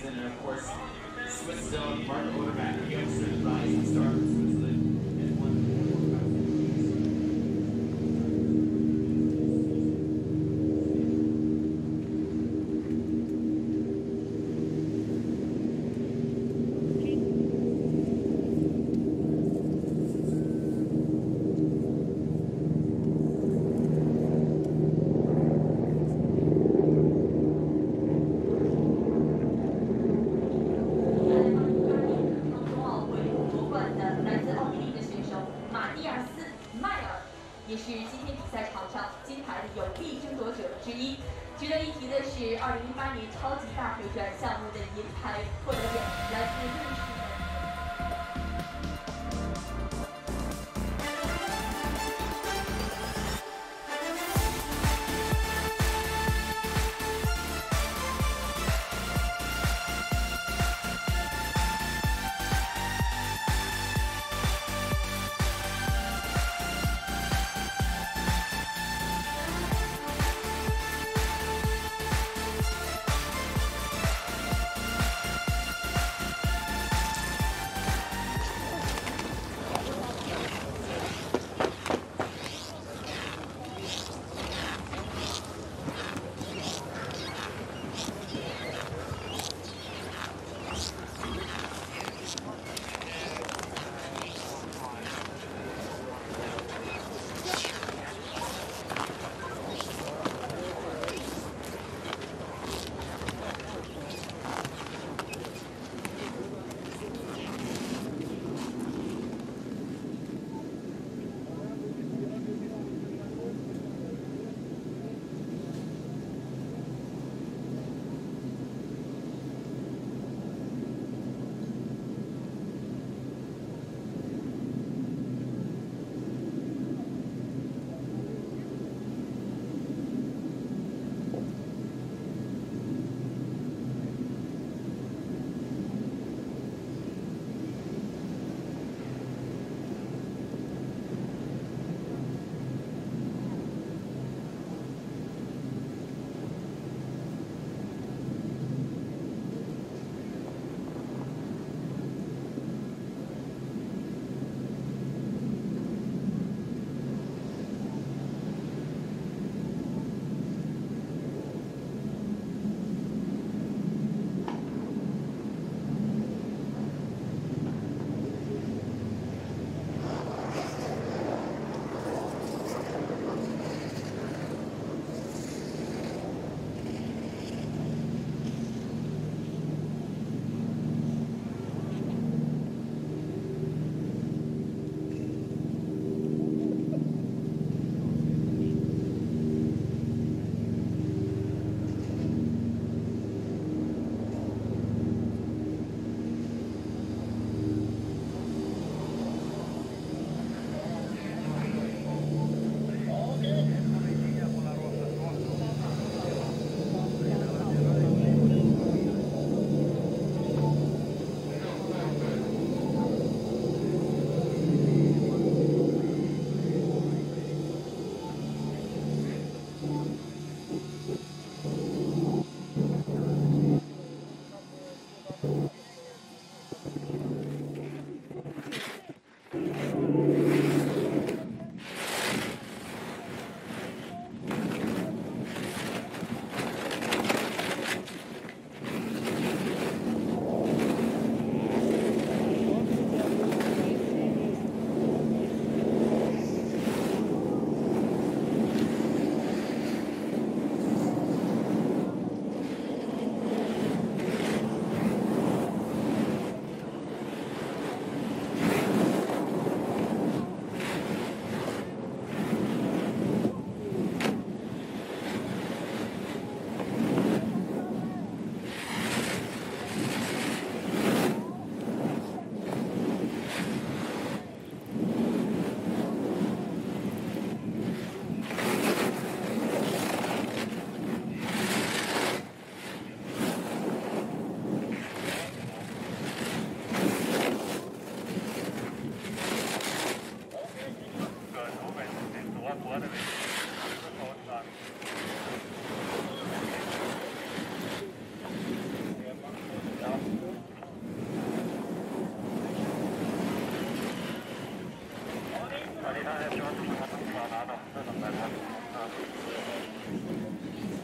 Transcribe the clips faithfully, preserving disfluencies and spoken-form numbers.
Johnson, and of course, Swiss zone Mark Odermatt, the youngster rising star from Switzerland, and won the也是今天比赛场上金牌的有力争夺者之一。值得一提的是，二零一八年超级大回转项目的银牌获得者来自瑞士。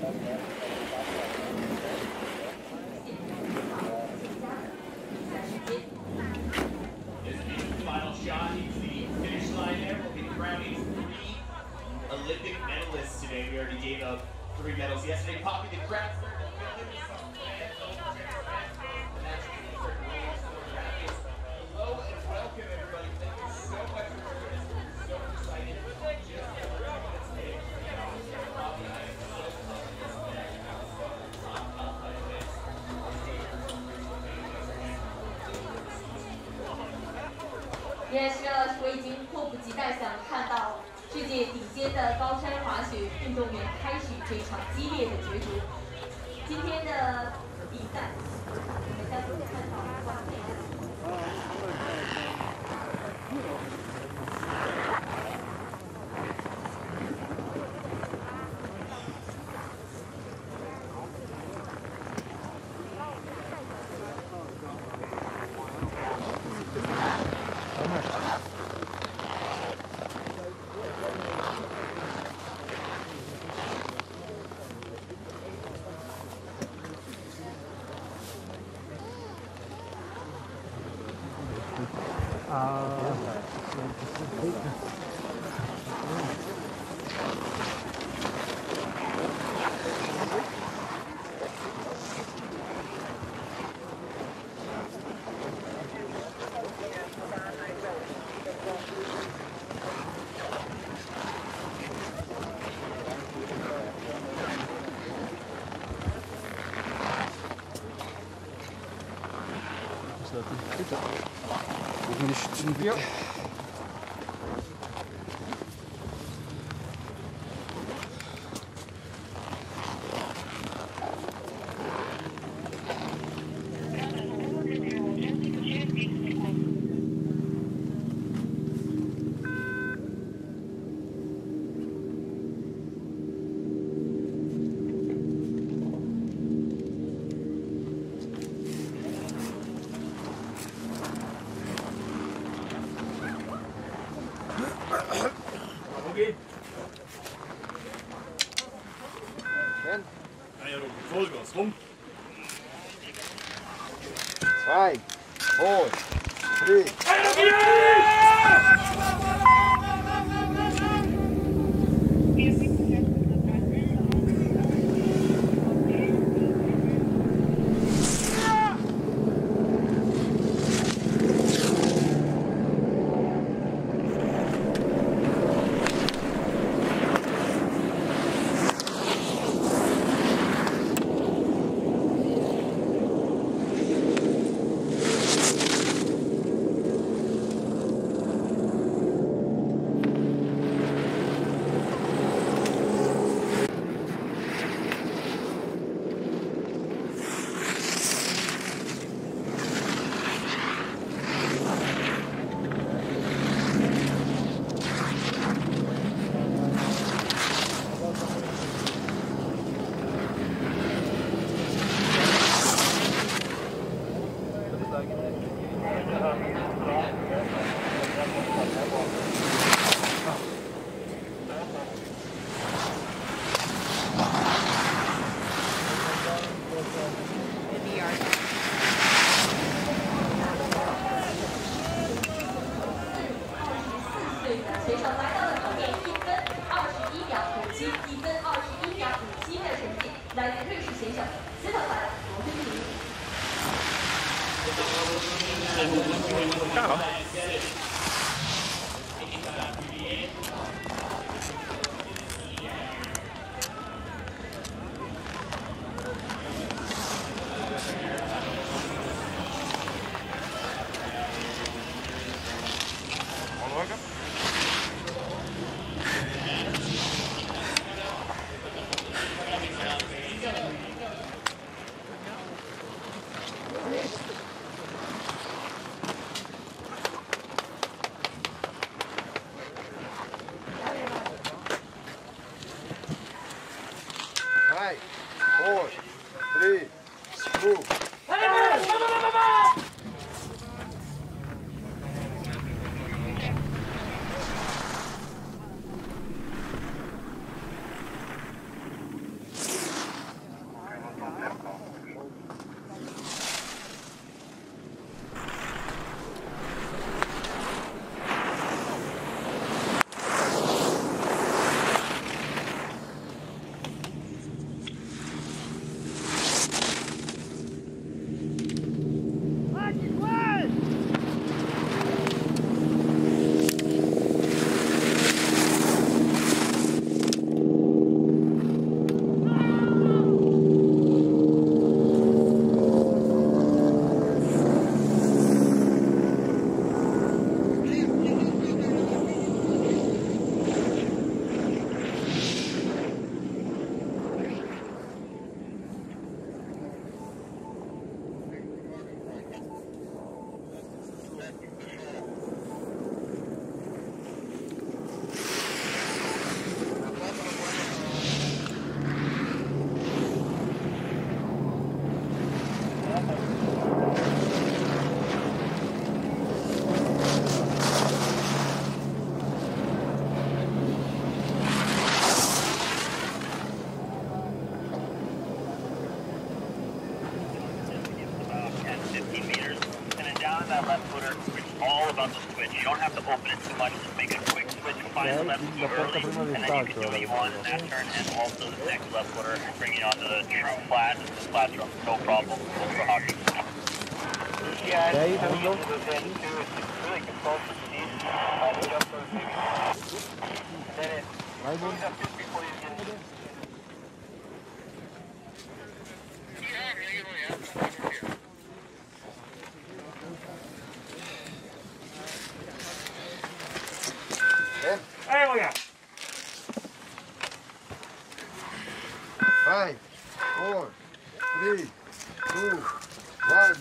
Final shot hits the finish line there. We'll be crowning three Olympic medalists today. We already gave up three medals yesterday. Poppy the crowd. Hello and welcome, everybody. Thank you so much for joining us. We're so excited. Just也是我已经迫不及待想看到世界顶尖的高山滑雪运动员开始这场激烈的角逐。今天的比赛，我们将会看到完美的。 Wenn ich schützen will. Vollgas, komm! Zwei, hoch, drei. confident too much. Just make a quick switch, find the left knee early, and then you can do what you want in that turn, and also the next left footer, bringing you onto the true flat, the flat drum, no problem. Ultra hockey. Yeah, Okay, I there you go. It's really controlled for speed. Uh, just those maybe. Then it Right, moves up just before you get into it. Ahí voy a. Five, four, three, two, one.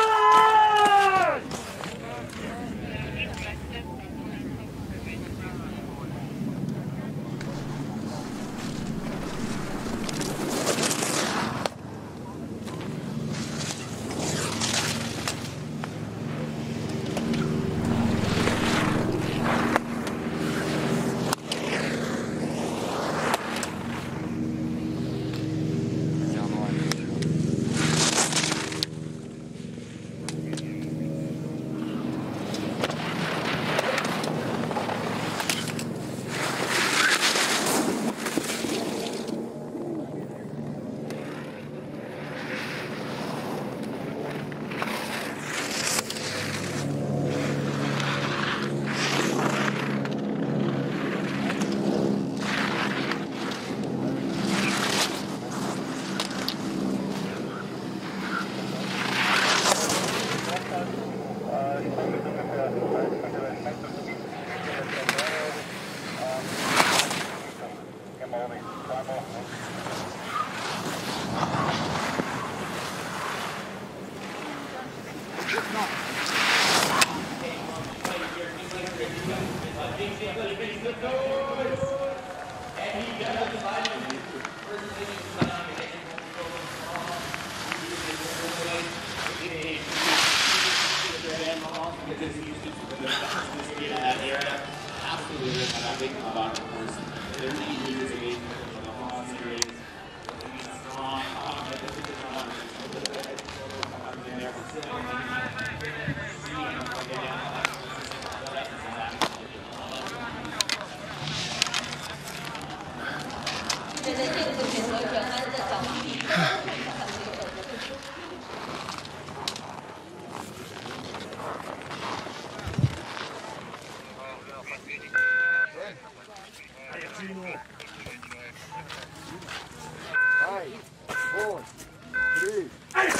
Five, four, three.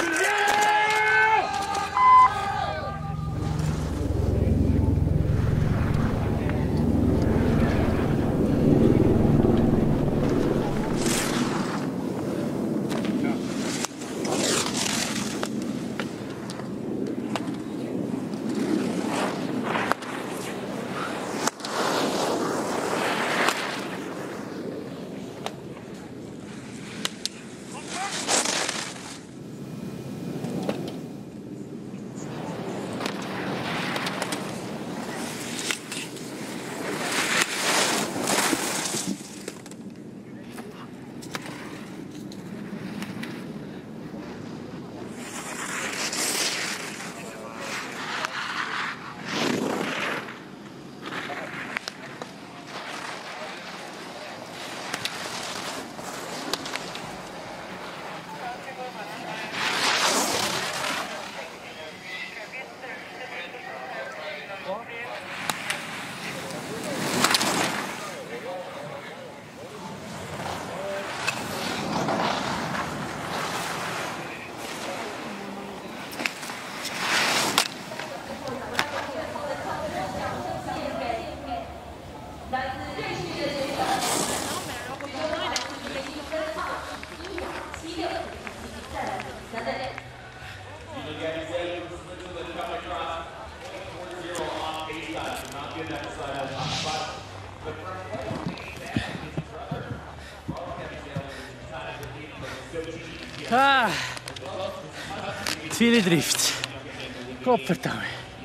Ah, viele Drift. Gottverdammt.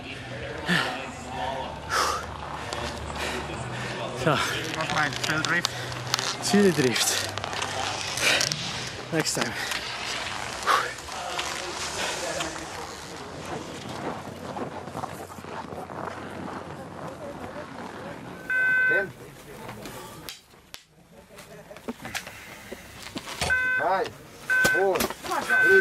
So. Was meinst du? Viel Drift? Viele Drift. Next time. ten. Five, four, three.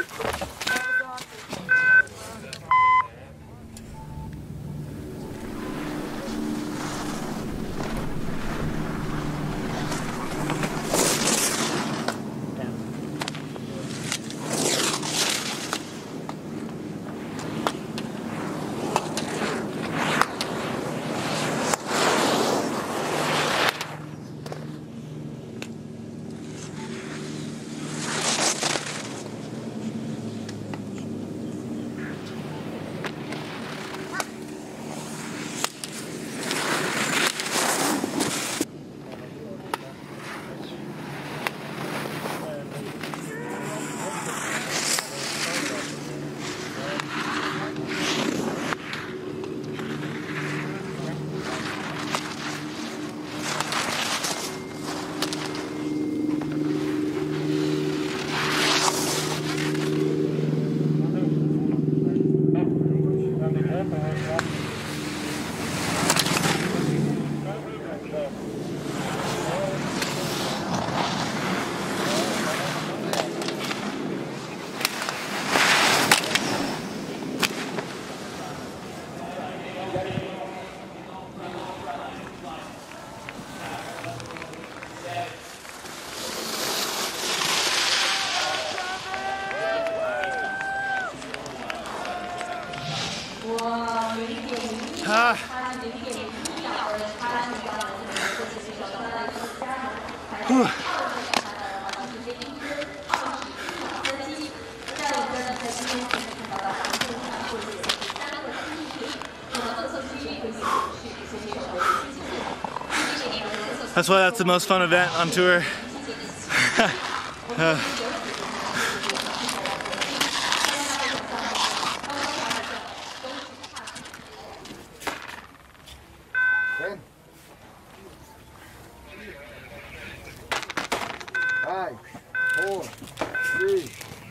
Ah. Whew. That's why that's the most fun event on tour. uh. ten. Five, four, three.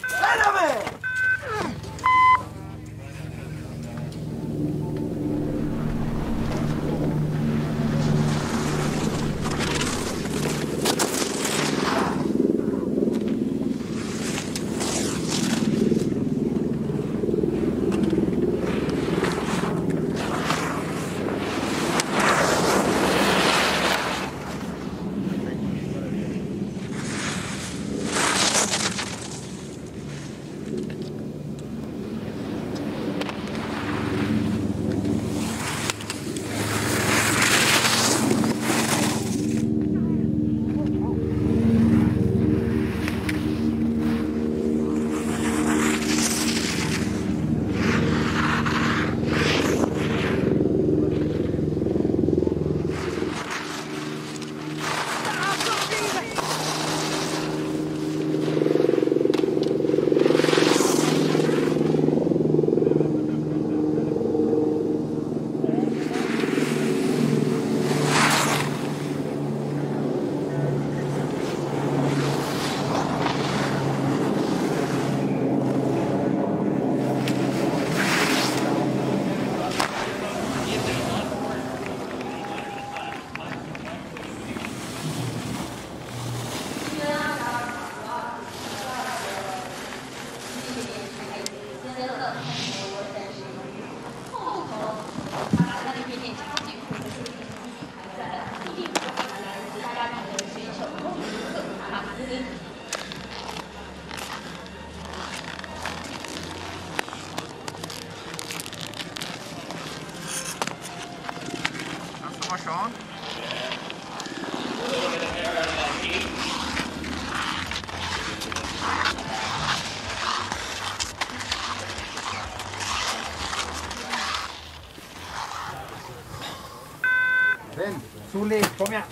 ten. Sulle, kom igjen.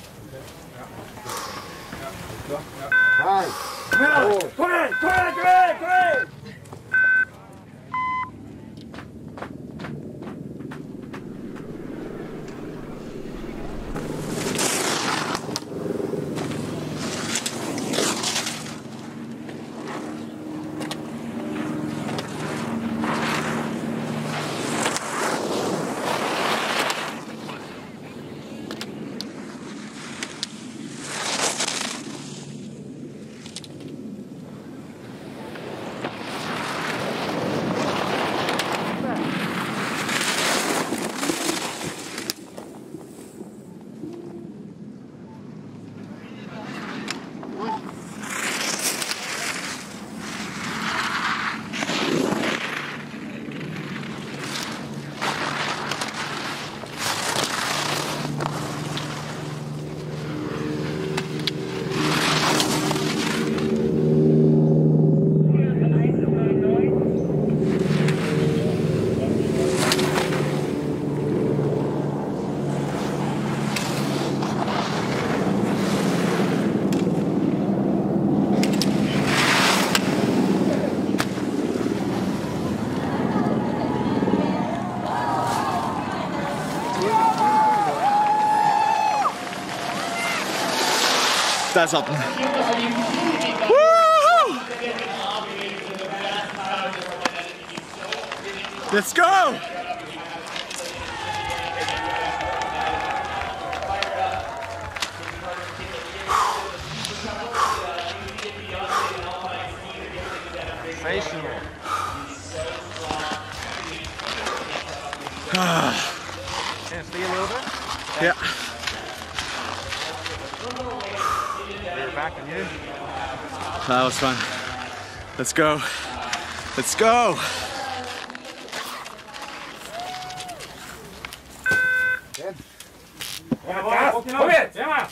Five, Kom igjen, kom igjen, kom igjen, kom igjen, kom igjen! That's up. Woo-hoo! Let's go! Can it stay a little bit? Yeah. They're back on you. That was fun. Let's go. Let's go. Ten. Kom igen, Emma!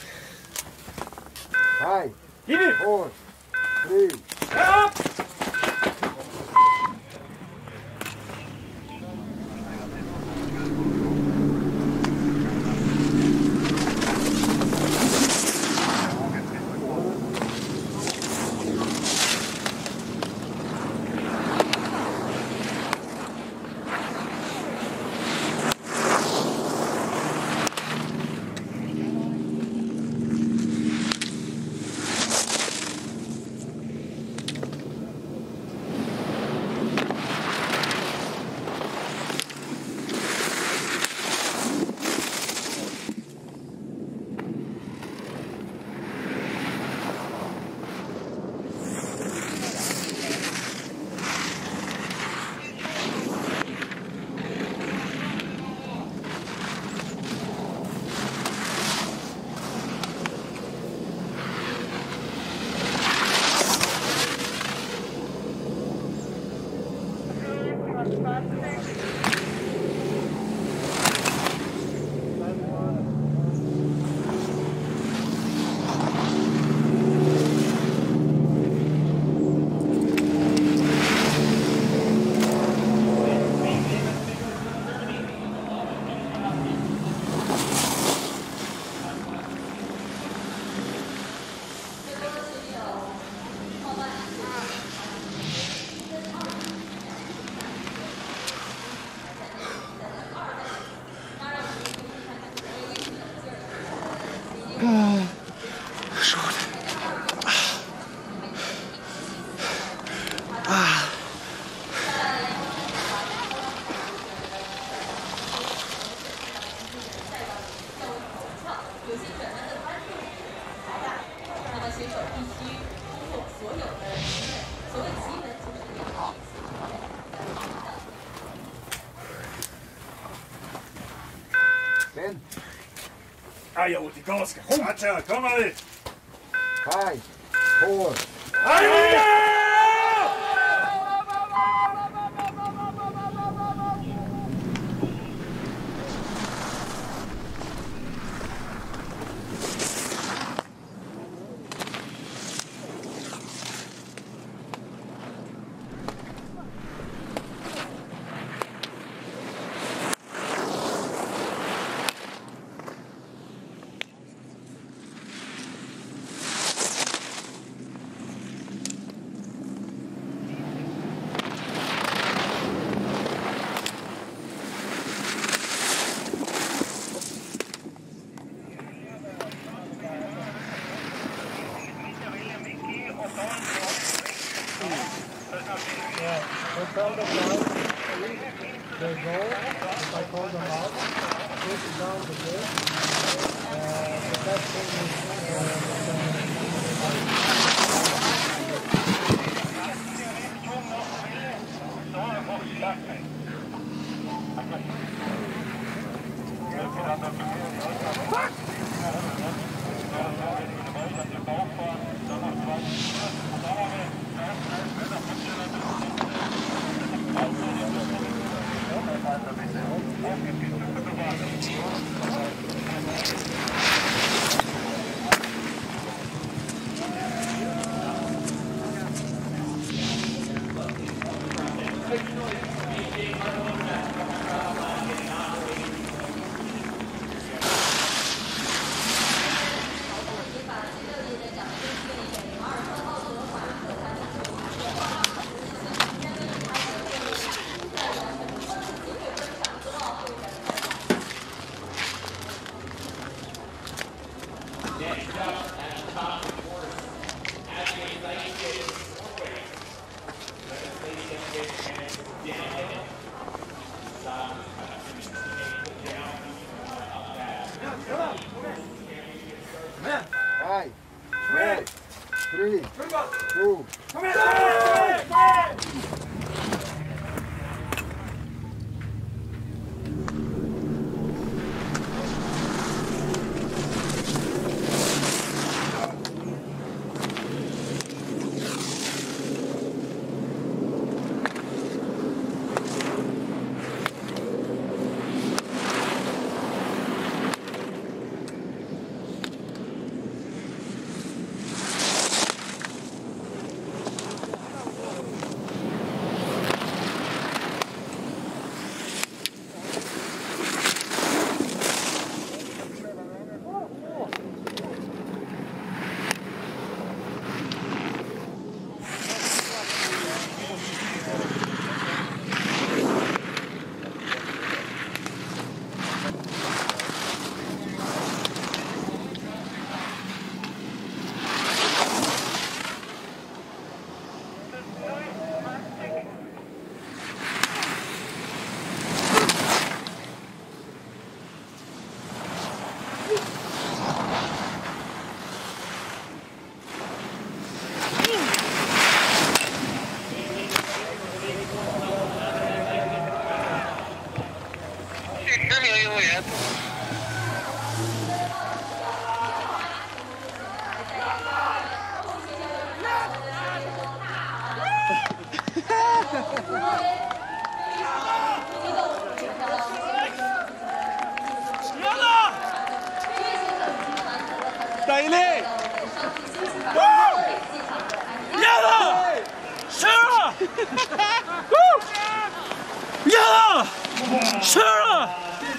Five. Give it! Four. Three. Up! Ten. Aj, Outi, koska! Sača, kom ali! Five. Four. Aj, Outi! Tell the guys their goal, if I call them out, push down the gate. Uh, the best thing Five, four, three, two. 大力！压了！吃了！压了！吃了！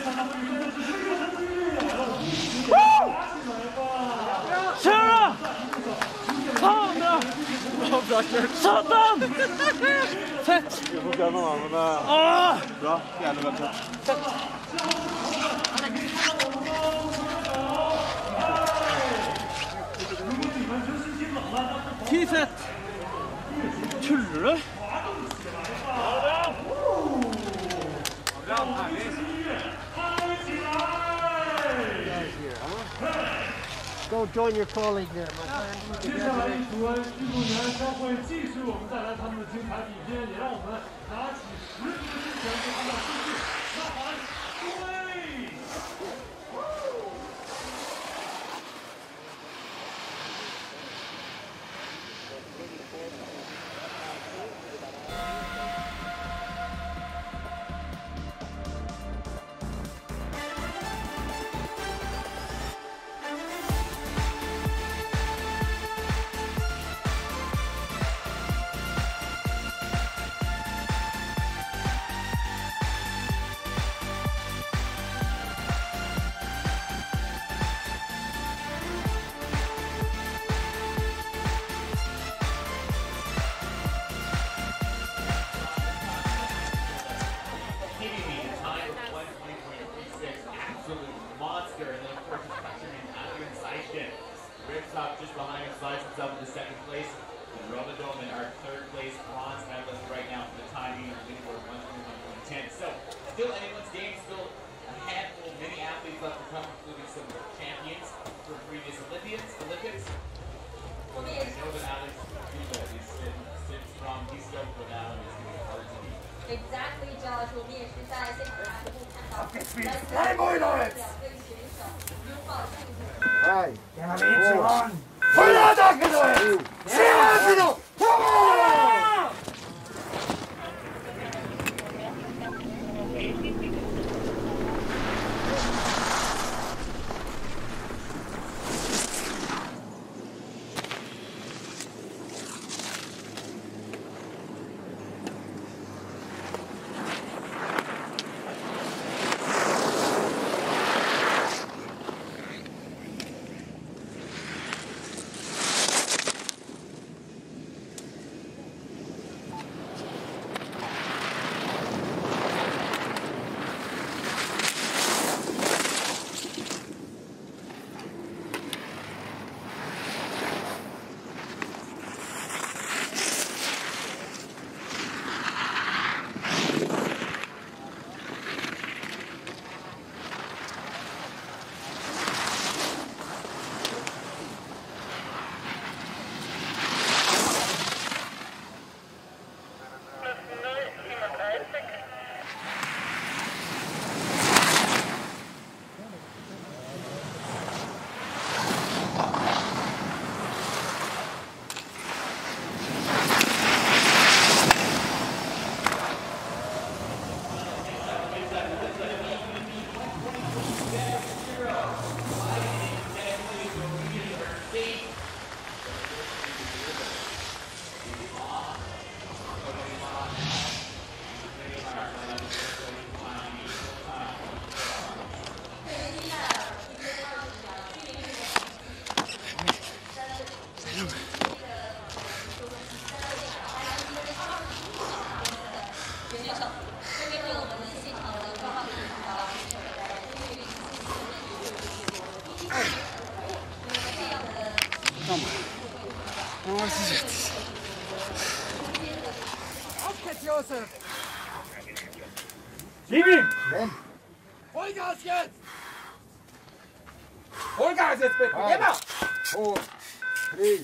吃了！操的！Satan! Fett! Du får glömma varandra med... Åh! Bra, jävla bra. Ti fett! Tuller du? Go join your colleague there, my friend. 接下来，主任运动员将会继续我们带来他们的精彩比拼，也让我们拿起十足的之前对他们继续呐喊对。 Just behind him, slides himself into second place. And Romadome in our third place bronze medalist right now for the time being, winning for one twenty-one ten. So, still anyone's game, still a handful of many athletes left to come, including some champions from previous Olympians. Olympics. I know that Alex Hugo is sitting strong. He's stoked for that one. It's going to be hard to beat. Exactly, Josh. 我们也是在现场大部看到来自两位选手拥抱幸福。 Five, One. four, three, two. Kom. Nu måste du sätta. Aufgeht, Josef! Jimmy! Vollgas jetzt! Vollgas jetzt bitte! Geh mal! Four, three.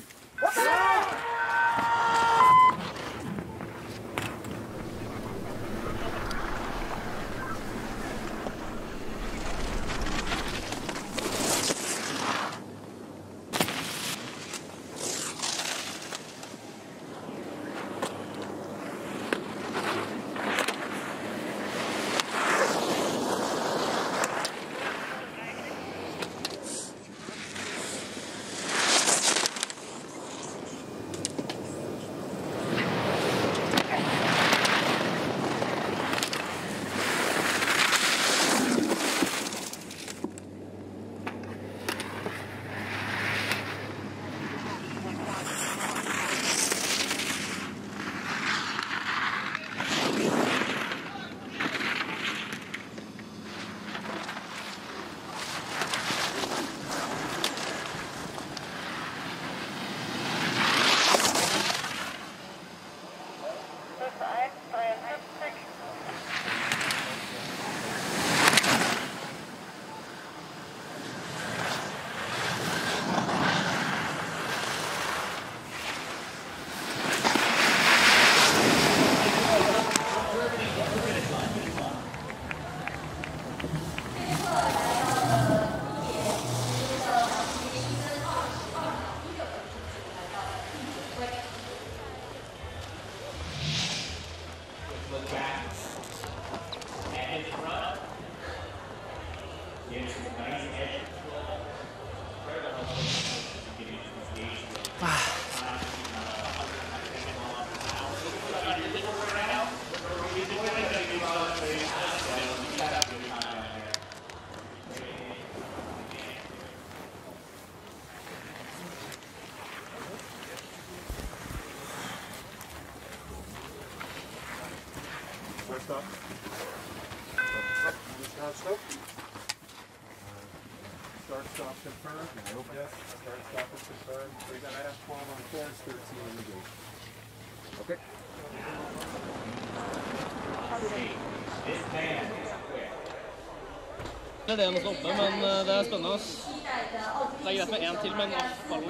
Start, stop. Start, stop, confirm. Yes. Start, stop, and confirm. We're going to have twelve on course, thirteen on the gate. Okay. This band is quick. Det er det eneste oppe, men det er spennende. Det er greit med en til, men ballon.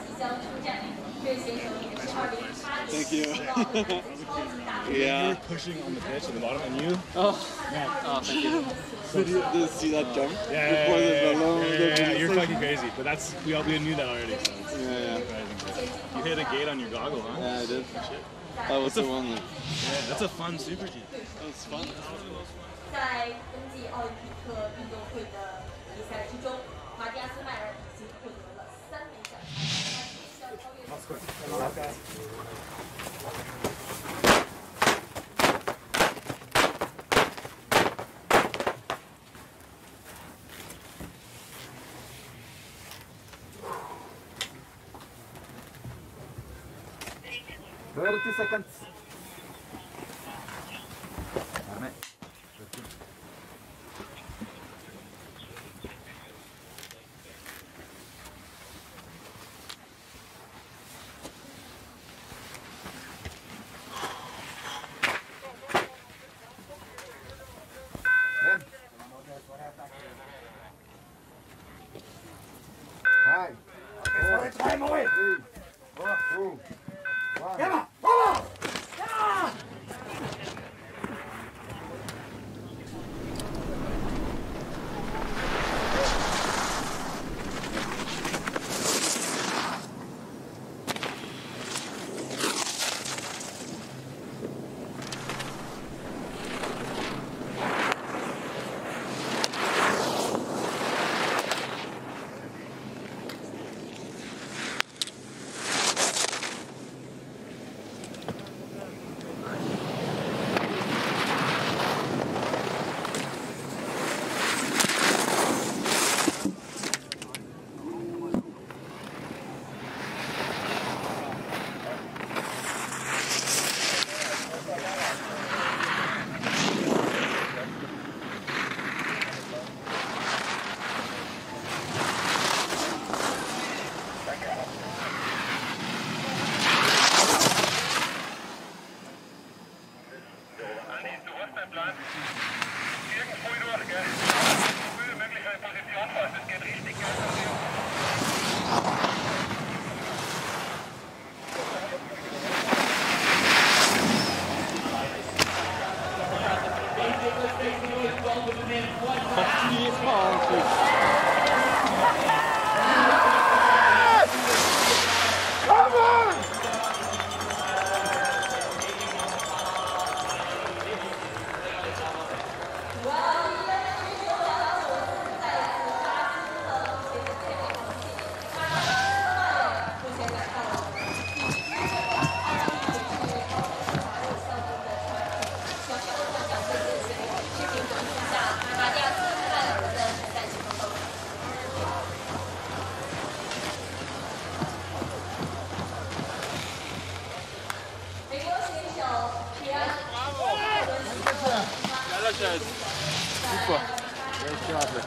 Thank you. Yeah. You're pushing on the pitch at the bottom, and you? Oh, man. Oh, thank you. Did you, did you see that jump? Yeah, yeah, Before yeah, the yeah, balloon, yeah, the yeah, yeah, you're balloon. fucking crazy, but that's, we all we knew that already, so it's Yeah, yeah. surprising. You hit a gate on your goggle, huh? Yeah, I did. Shit. That was That's the a- one. That, Yeah, that's a fun super G. that was fun. 在冬季奥林匹克运动会的比赛之中，马蒂亚斯迈尔已经获得了三枚奖牌，他需要超越。 thirty seconds. Five, four, Time away! three, two, one. Come on! Come on!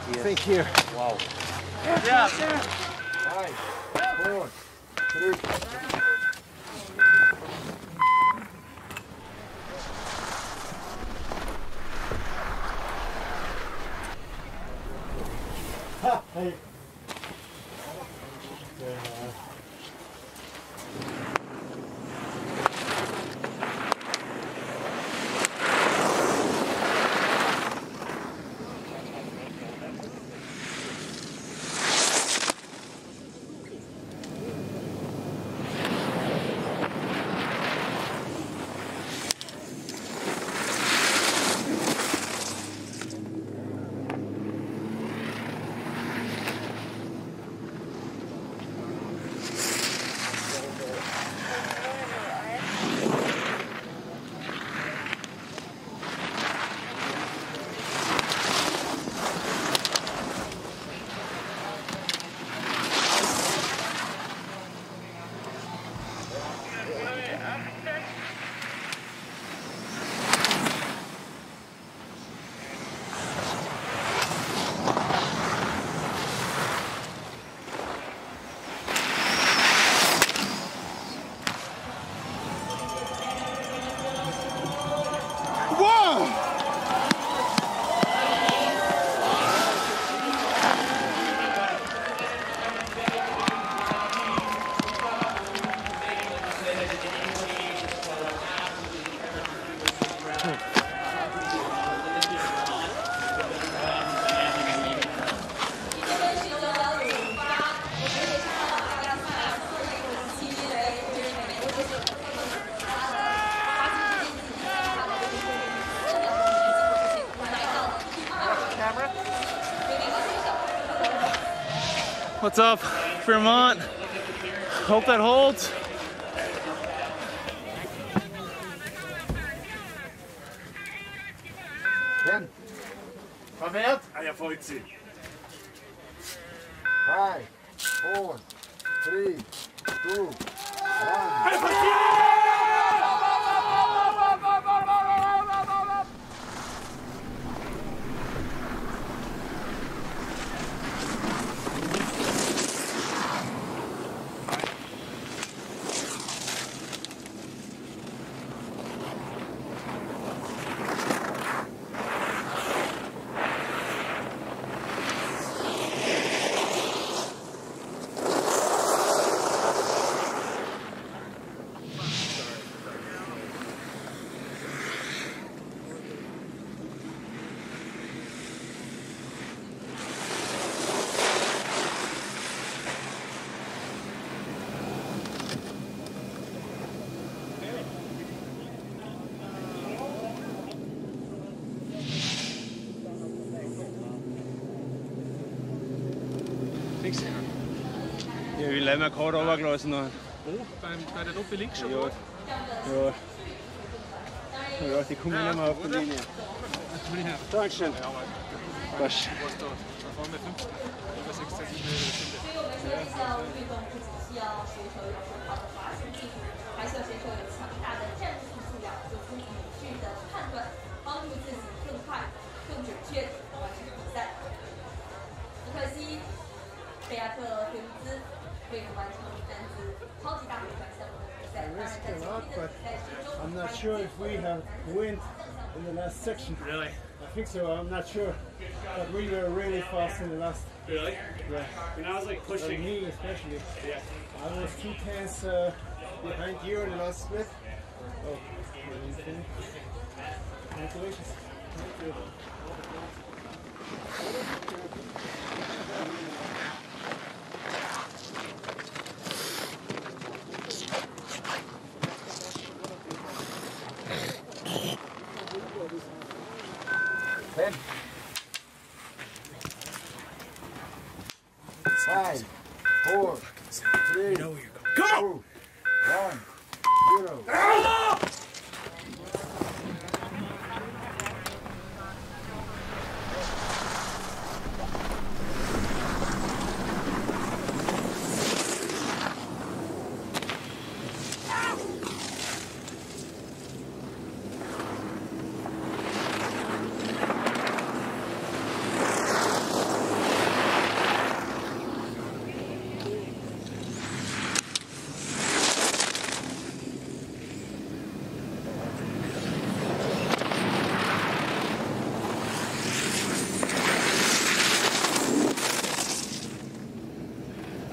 Think here. Wow. Yeah. Five, four, three. Ha! Hey. What's up, Vermont? Hope that holds. Ten. Verwehrt? Ah ja, folgt sie. Five, four, three, two, one. Jeg vil lade mig kort overgløjsen nu. Oh, beim, bei der Doppel links schon? Ja. Ja. Ja, die kommen nicht mehr auf die Linie. Dankeschön. Was? Da fahren wir fünfzig oder sechzig Stunde. 还需要选手有强大的战术素养，做出理智的判断，帮助自己更快、更准确地完成比赛。很可惜，贝亚特·菲卢兹未能完成男子超级大回转项目的比赛。当然，在今天的比赛之中， I'm not sure if we have wind in the last section. Really? I think so, I'm not sure. But we were really fast in the last. Really? Yeah. And I was like For pushing. me especially. Yeah. I was two tenths uh, behind you in the last split. Oh, congratulations. Thank you. Ten. Five, four, three, two, one, zero.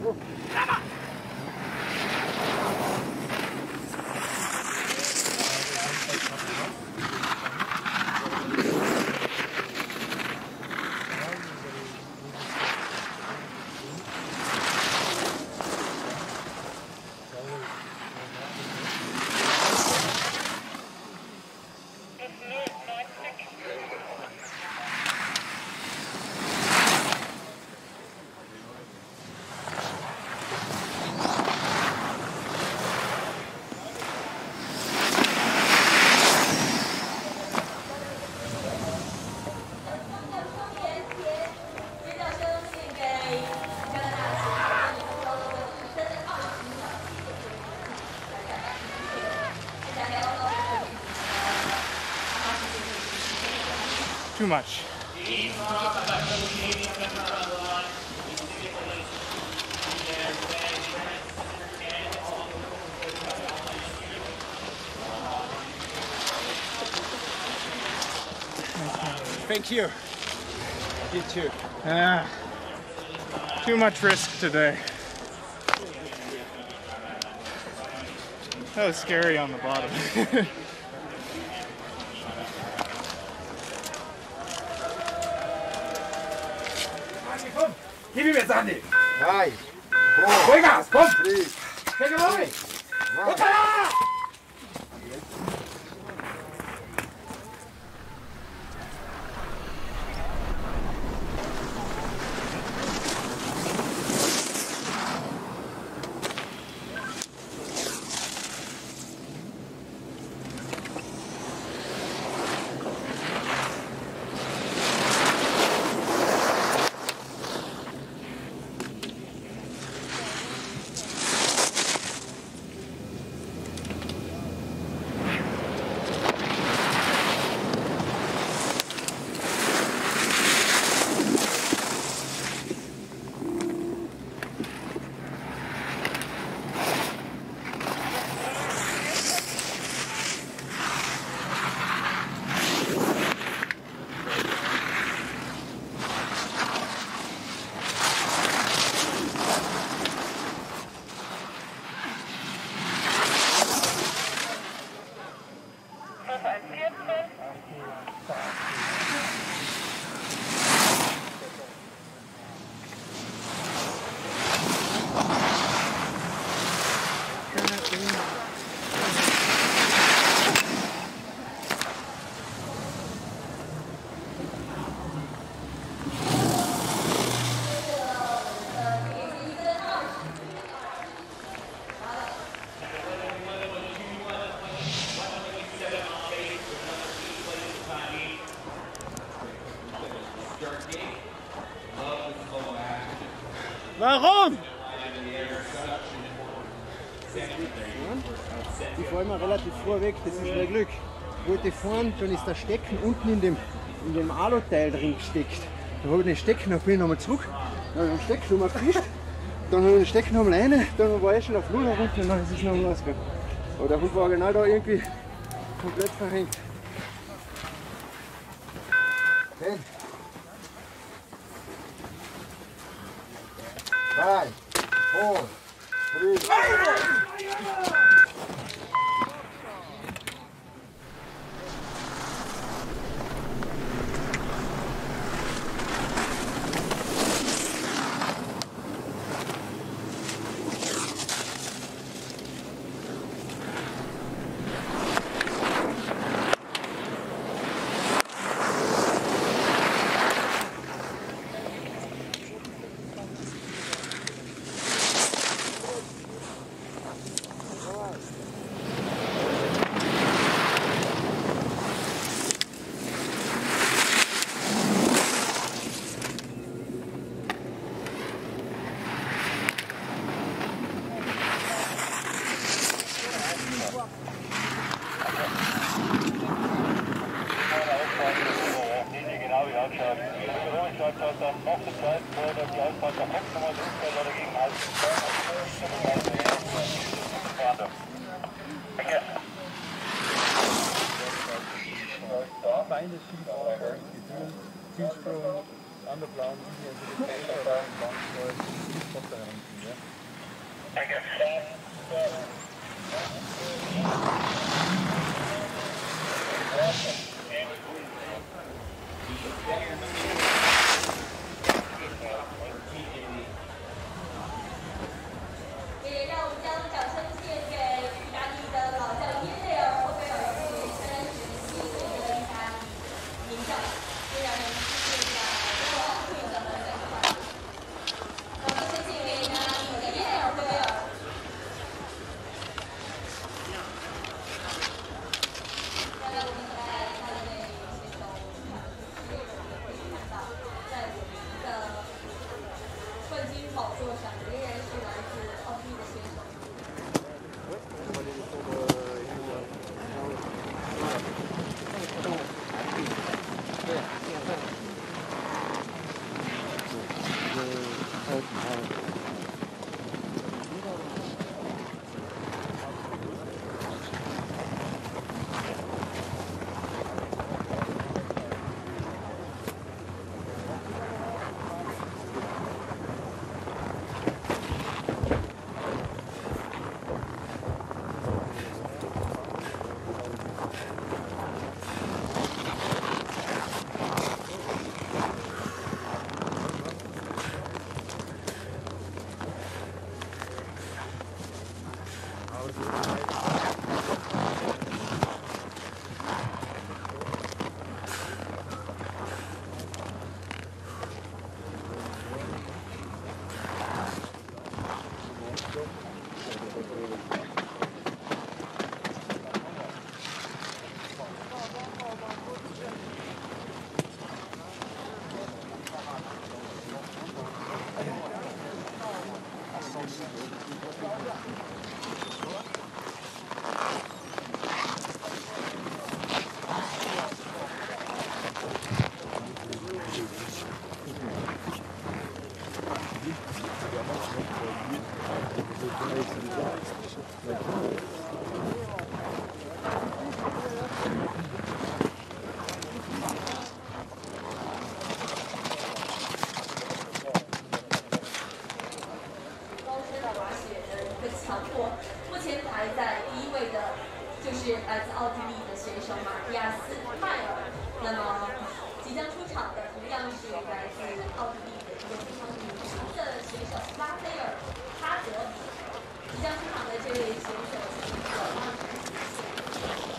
Too much. Thank you. You too. Yeah. Too much risk today. That was scary on the bottom. Gib ihm jetzt, Andi! Five, Vollgas, komm! three, Take it away! one. Warum? Ich fahre immer relativ früh weg, das ist mein Glück. Wollte fahren, dann ist der Stecken unten in dem, in dem Aluteil drin gesteckt. Da habe ich den Stecken, dann bin ich nochmal zurück, dann habe ich den Stecken nochmal gefischt, dann habe ich den Stecken nochmal rein, dann war ich schon auf Null herunter und dann ist es nochmal rausgegangen. Aber der Hund war genau da irgendwie komplett verhängt. Ten. Five, four, three. Beine schief auf, Zielsprung, an der blauen Linie, also das Feld, Bankball, nicht Wasser rein. 也让我们将掌声献给意大利的老将耶内尔·霍贝尔，是三十七岁的意大利名将，虽然能是在冬奥会的赛场。掌声献给意大利的耶内尔·霍贝尔。刚才我们在他的那选手十六场可以看到，在我们的冠军宝座上仍然是来自奥地利的选手。高山滑雪的一个强国，目前排在第一位的就是来自奥地利的选手马蒂亚斯·迈尔。那么即将出场的同样是来自奥地利的一个非常有名的选手拉斐尔·哈德。即将出场的这位选手是一个二十几岁。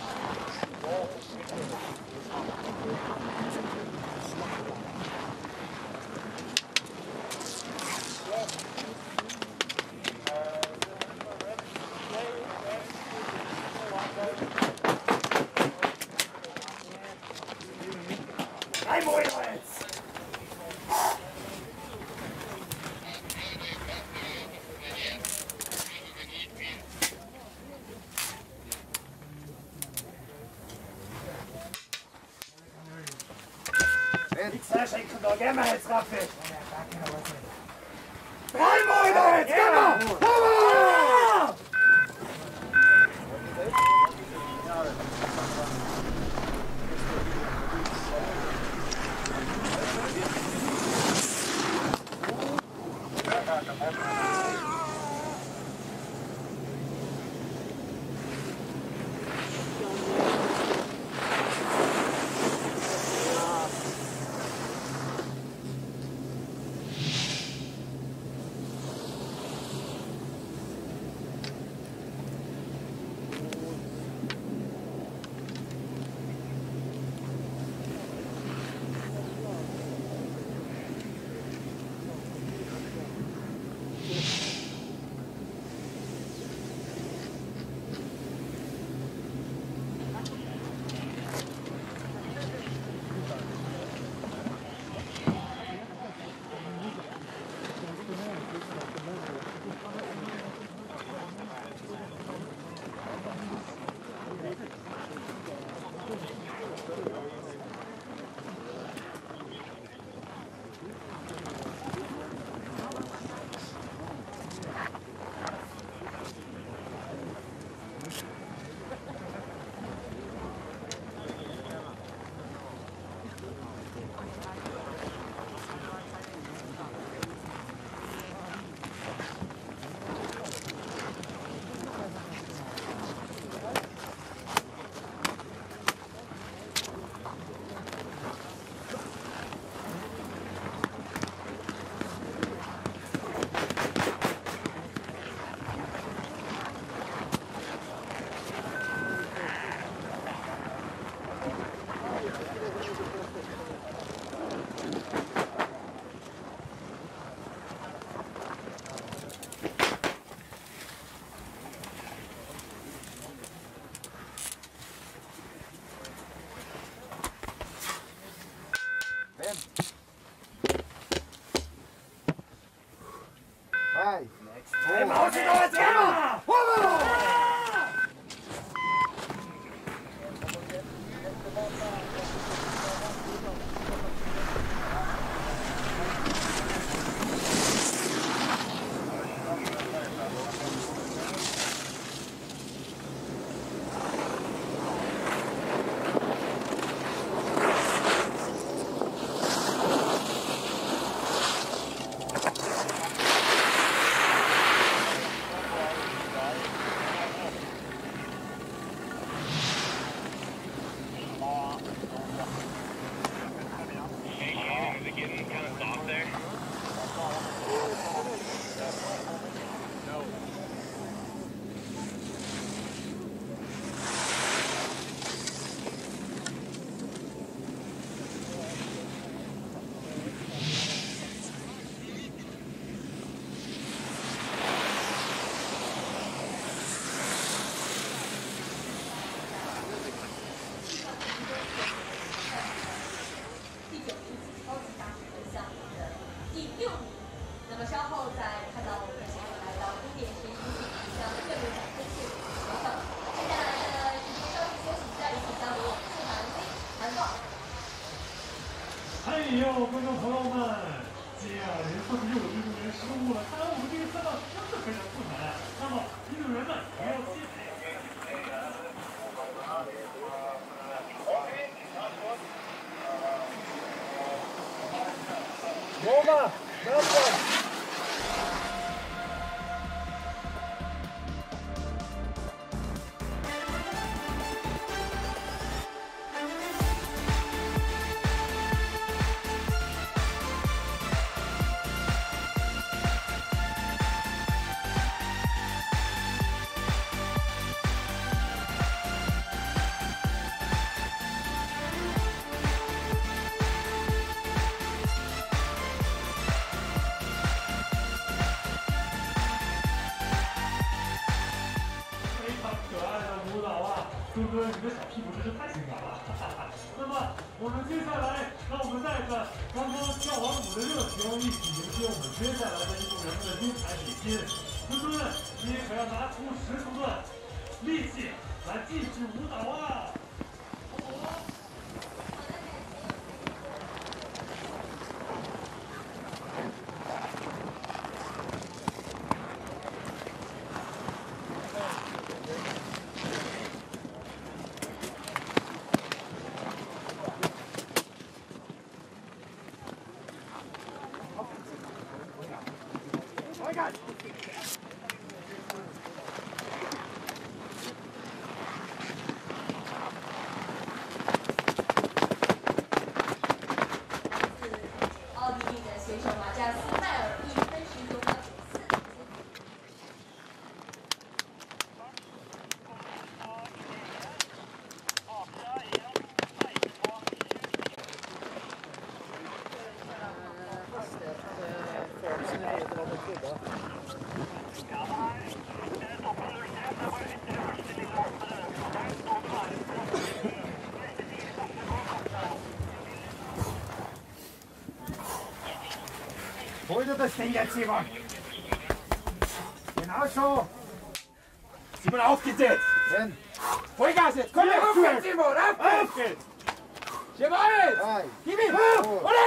Ein Moritz! Nichts mehr schenken, da gehen wir jetzt, Raffi! Drei Moritz! Gehen wir! Hammer! Five. Hey, Mausi, noch was immer! 哎呦，观众朋友们，接二连四的又有运动员失误了，看来我们这个赛道真的非常困难啊。那么，运动员们不要气馁。 Roma, Melbourne. 哥哥，你的小屁股真是太性感了！那么，我们接下来，让我们带着刚刚跳完舞的热情，一起迎接我们接下来的运动员们的精彩比拼。哥哥们，你也可要拿出十足的力气来继续舞蹈啊！ 奥地利的选手马加斯迈尔一分十九秒九四。 Hol dir das Ding jetzt, Simon! Genau so! Simon, aufgesetzt! Ten. Vollgas jetzt! Komm, auf jetzt, Simon! Auf, auf geht's! Jawohl! Five. Gib ihm! Four. Oder!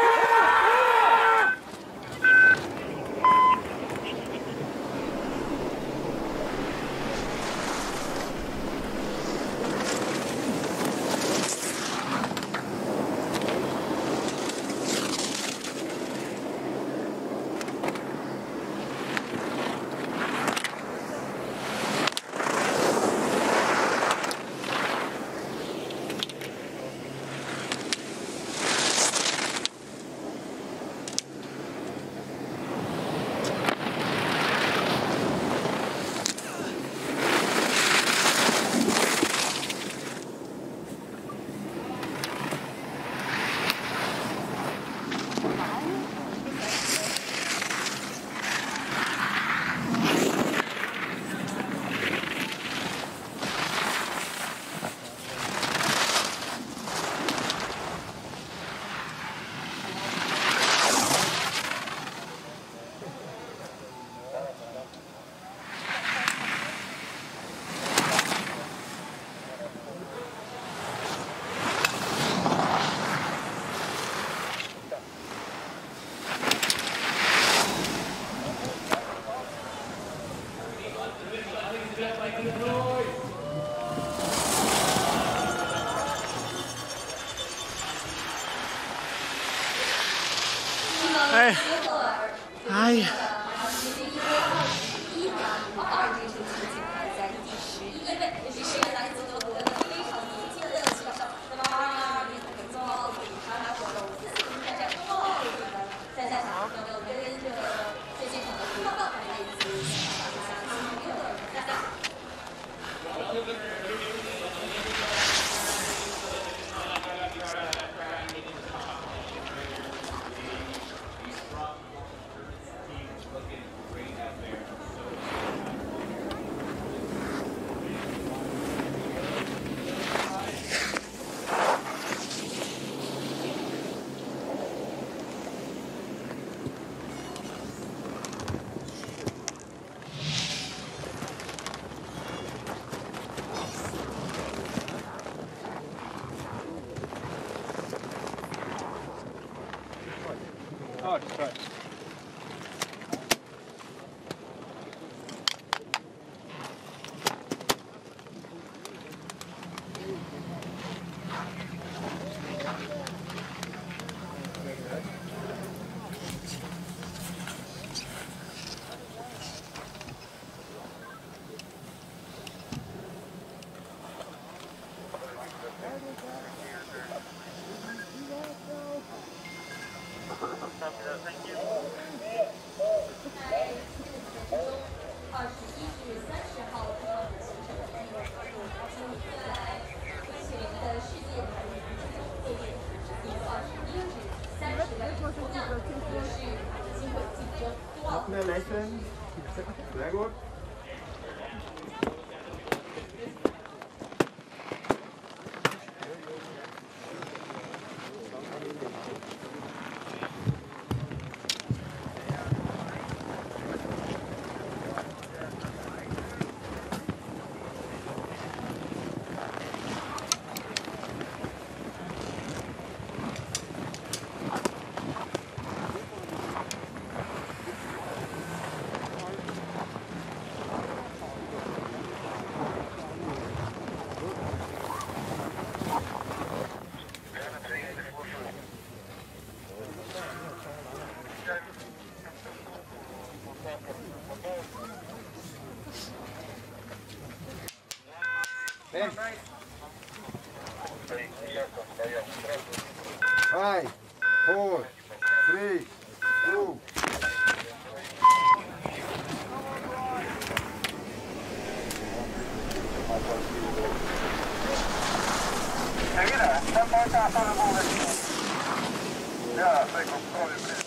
Hi. Hi. Oh, just try. Noch mehr lächeln. Sehr gut. Ben. Five, four, three, two. Seguida, está por casa de Bogotá. Ya, estoy con todo.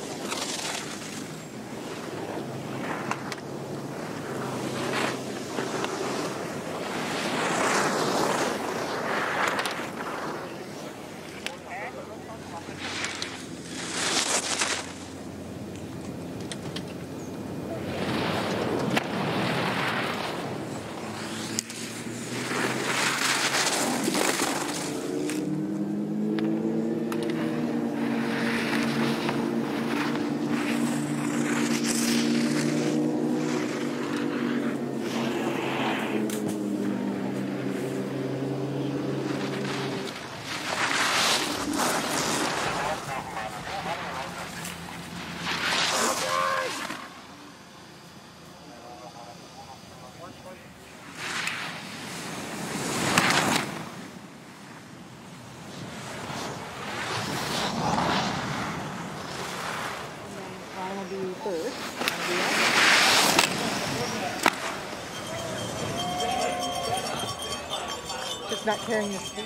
Just not carrying the steel.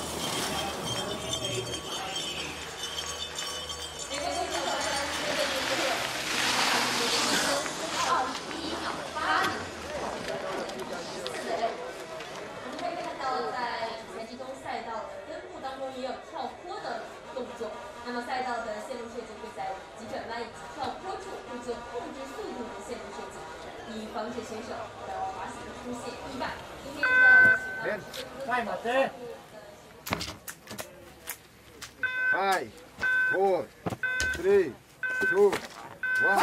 Five, four, three, two, one.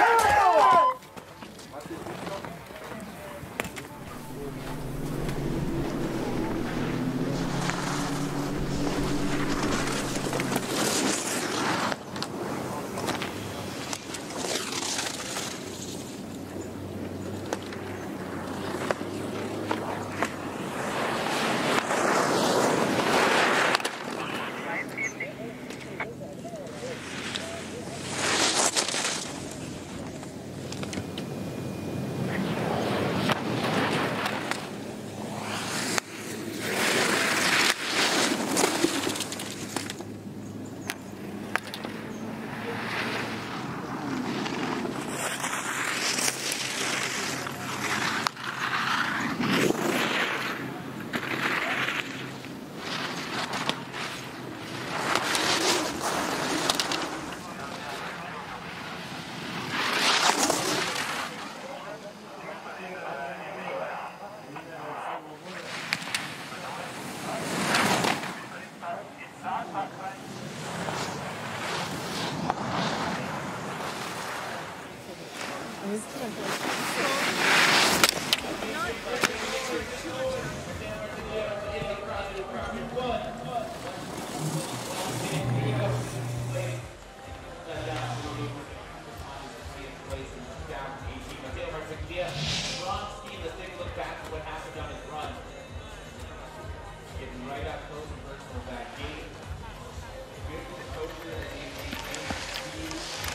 idea. Ron's team, let's take a look back at what happened on his run. Getting right up close and personal with that game. Good for the coaches and the speed,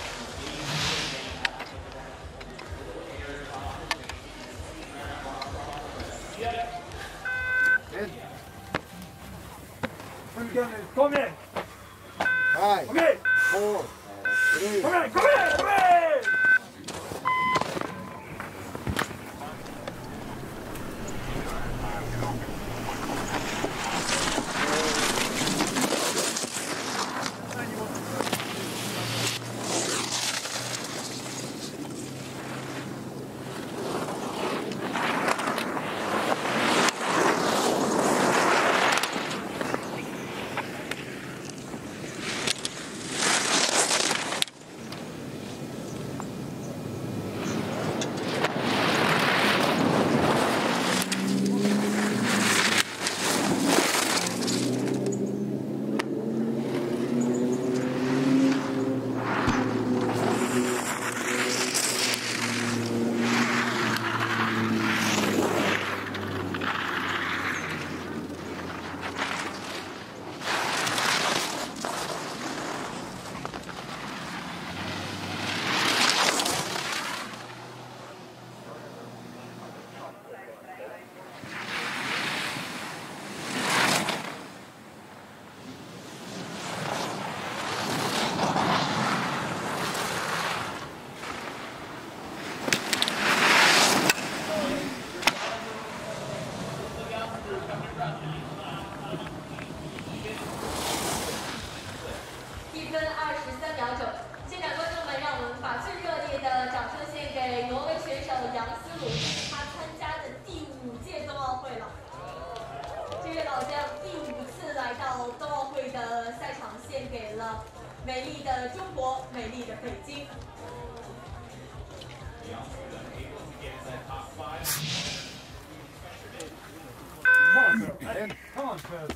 Kom igen! Five, Kom igen! four, three, Kom igen, kom igen, kom igen! 美丽的中国，美丽的北京。 Come on, Chris.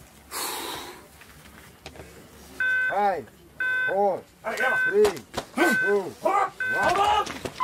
Five, four, three, two, one.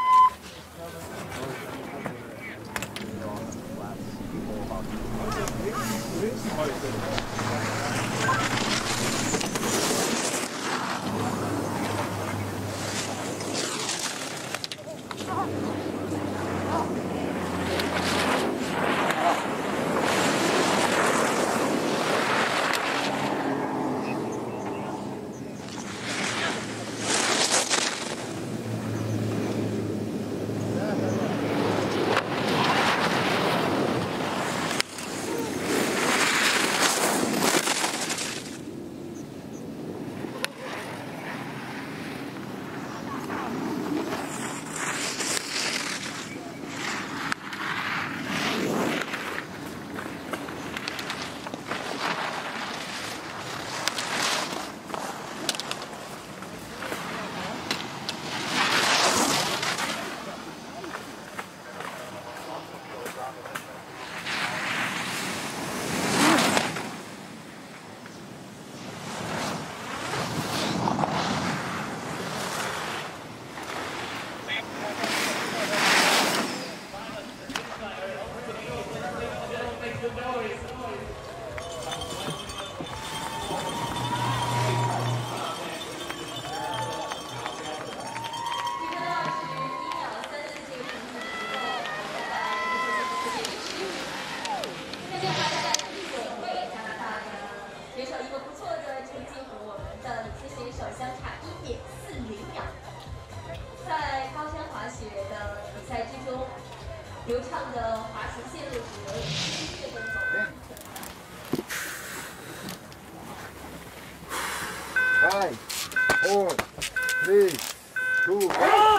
Five, four, three, two, one.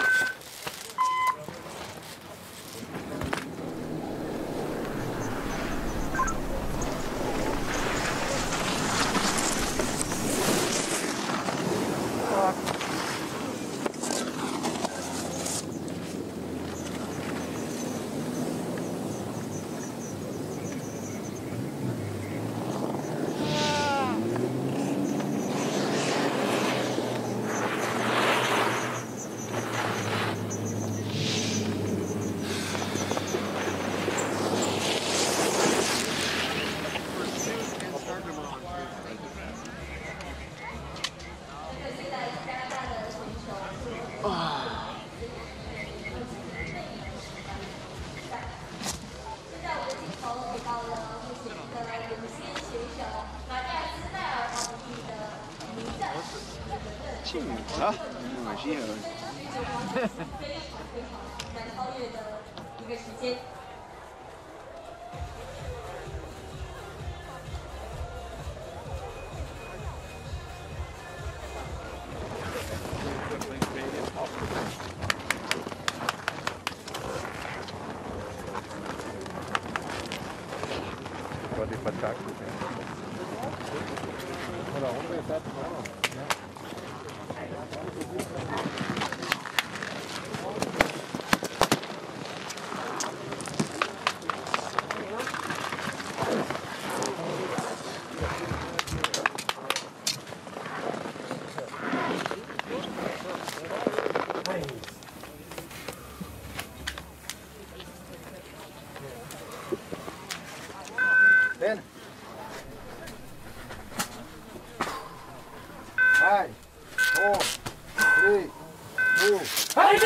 啊，我是啊。 非常非常难超越的一个时间。 War die vertagt? Oder umgekehrt? Ten. Five, four, three, two. Hey,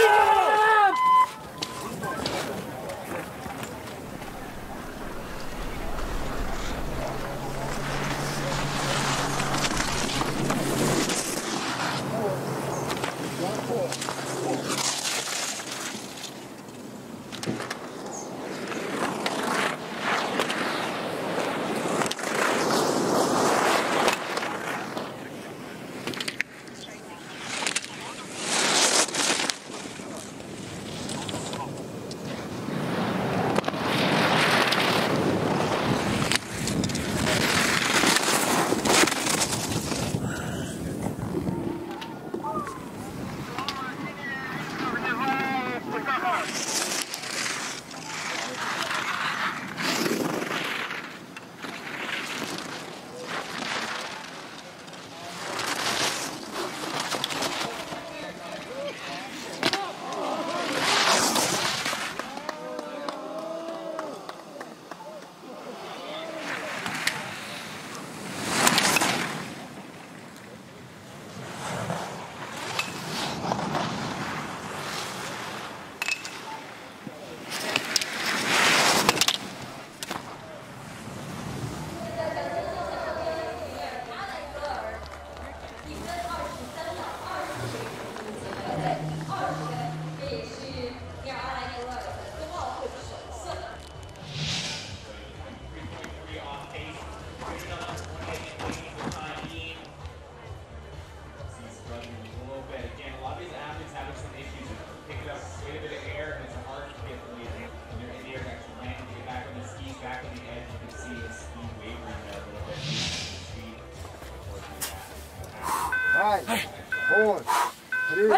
Five, four, three.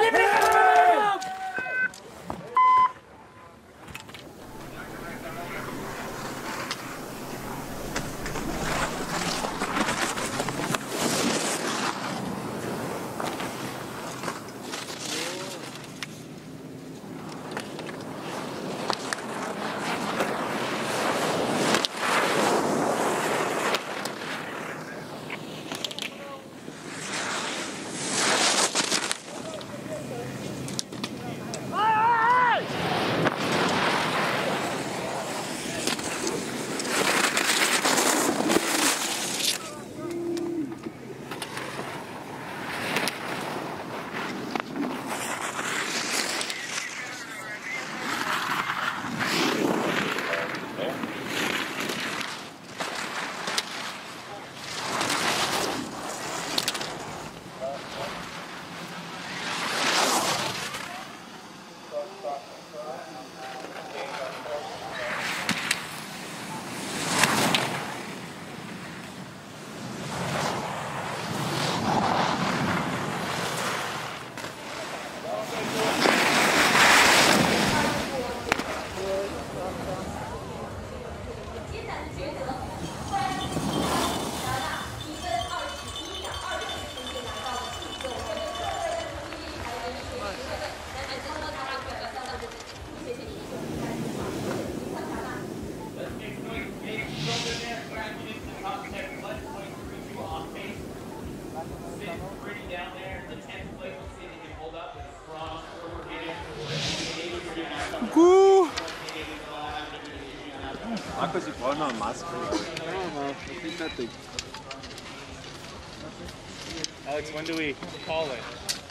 Markus, ich brauche noch eine Maske. Ja, aber ich bin fertig. Alex, when do we call it?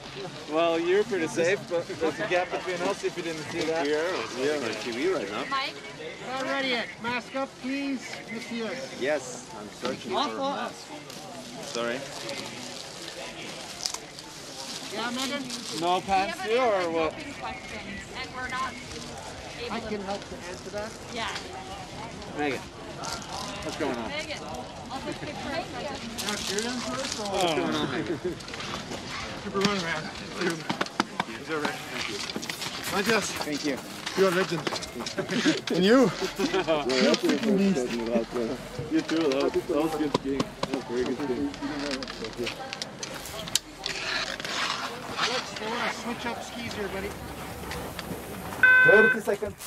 Well, you're pretty safe, but there's a gap between us if you didn't see that. We are, we are on T V right now. Mike? Not ready yet. Mask up, please. Monsieur. Yes, I'm searching for a mask. Sorry. Yeah, Megan? No pants here or what? Questions, and we're not able I to... can help to answer that. Yeah. Megan, what's going on? Megan, I'll take a picture. Thank you. Now, shoot him first, or What's going on, Megan? Super one, man. Is that right? Thank you. Not just. Thank you. You're a legend. And you? You're freaking beast. You too. That was, that was good skiing. That was very good skiing. Alex, they want to switch up skis here, buddy. thirty seconds.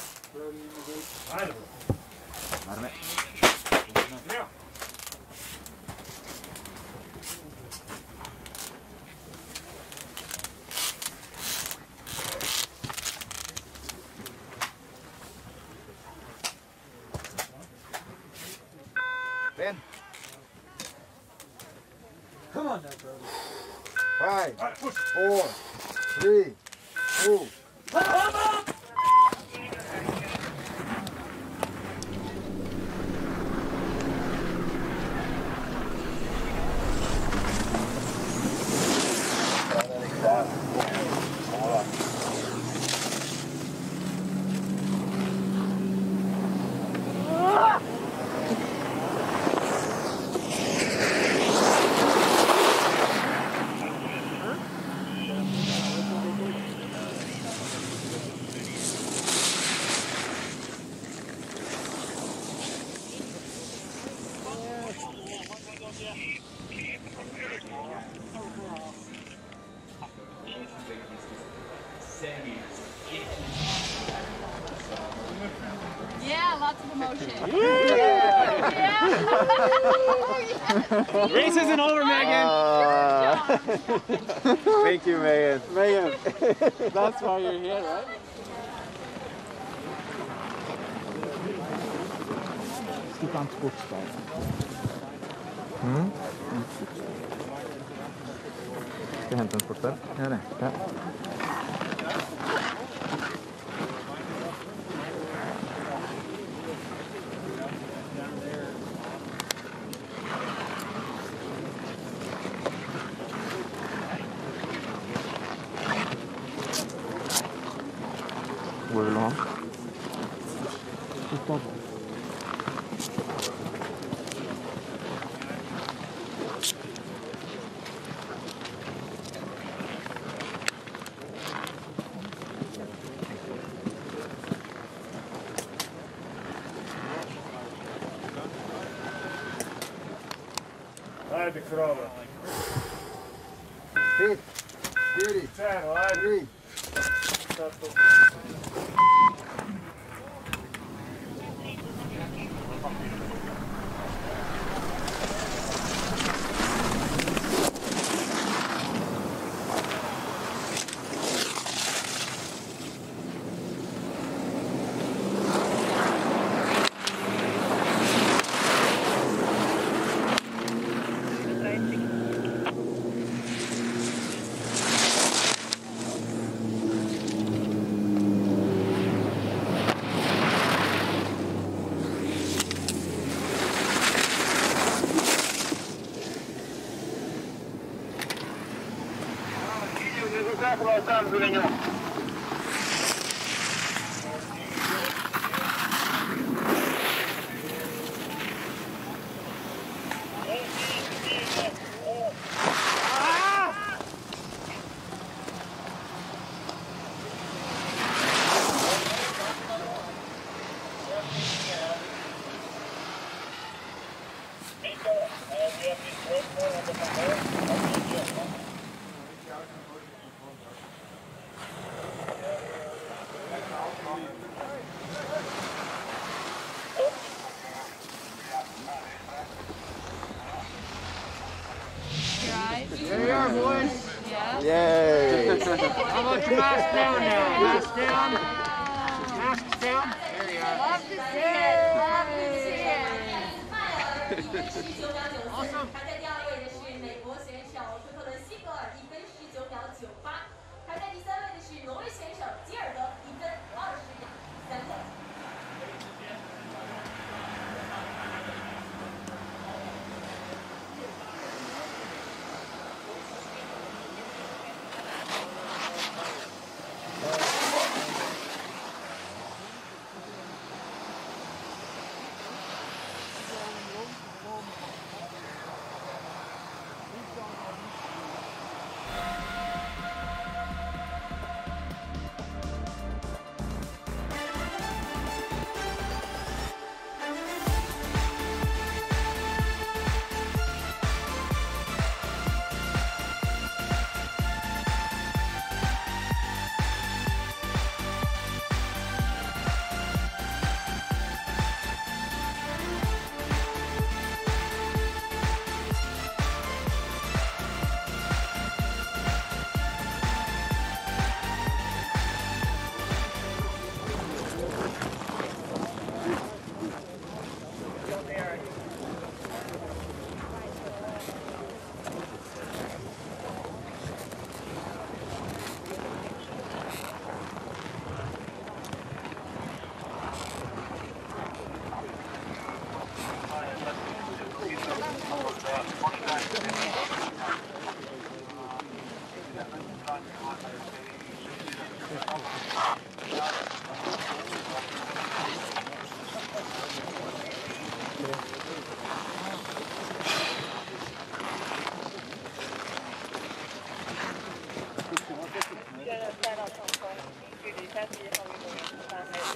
Arme. Yeah. Ben. Come on now, brother. Five, four, three, two. Yeah, lots of emotion. Yeah. Yeah. Race isn't over, Megan. Uh, Thank you, Megan. Megan, that's why you're here, right? Du kannst gut steigen. Hm? Ska jag hämta en sportbälte? Ja, det. Ja. Vad vill du ha? Fotboll. Ajde, krova. Pet, četiri, Čajno, ajde. tri. There you are, boys. Yeah. Yay! How about your mask down now? Mask down. Masks down. There you are. Love to see it. Love to see it. Awesome. 排在第二位的是美国选手托特伦西格尔，一分十九秒九八。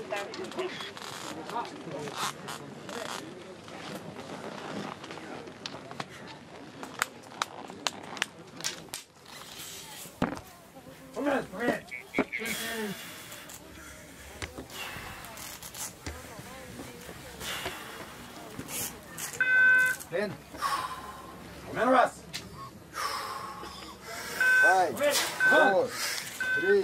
Come on, come on. ten. Come on, Russ. Five, four, three.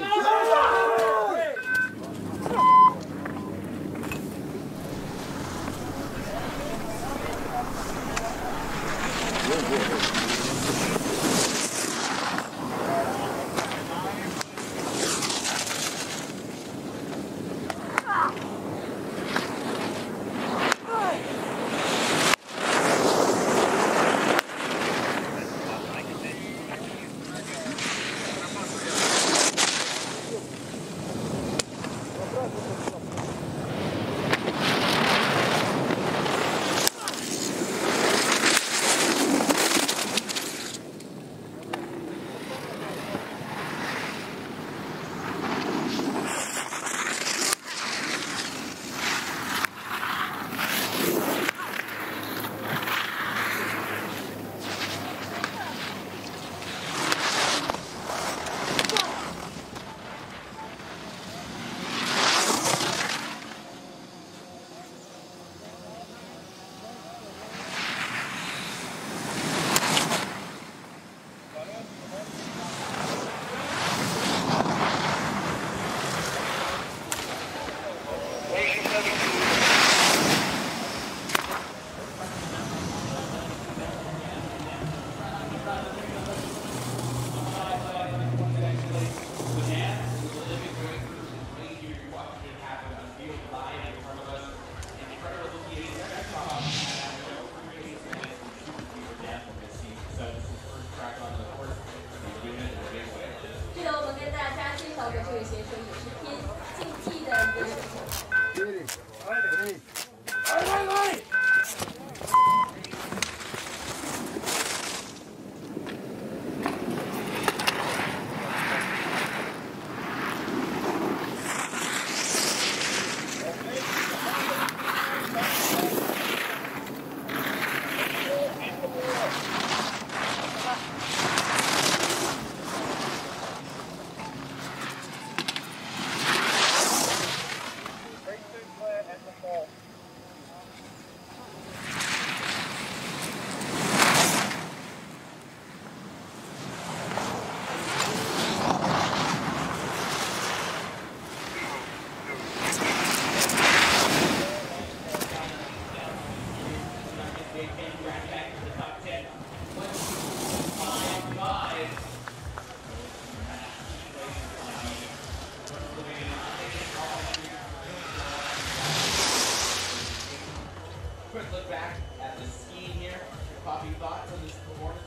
Quick look back at the skiing here. Poppy, thoughts on this performance?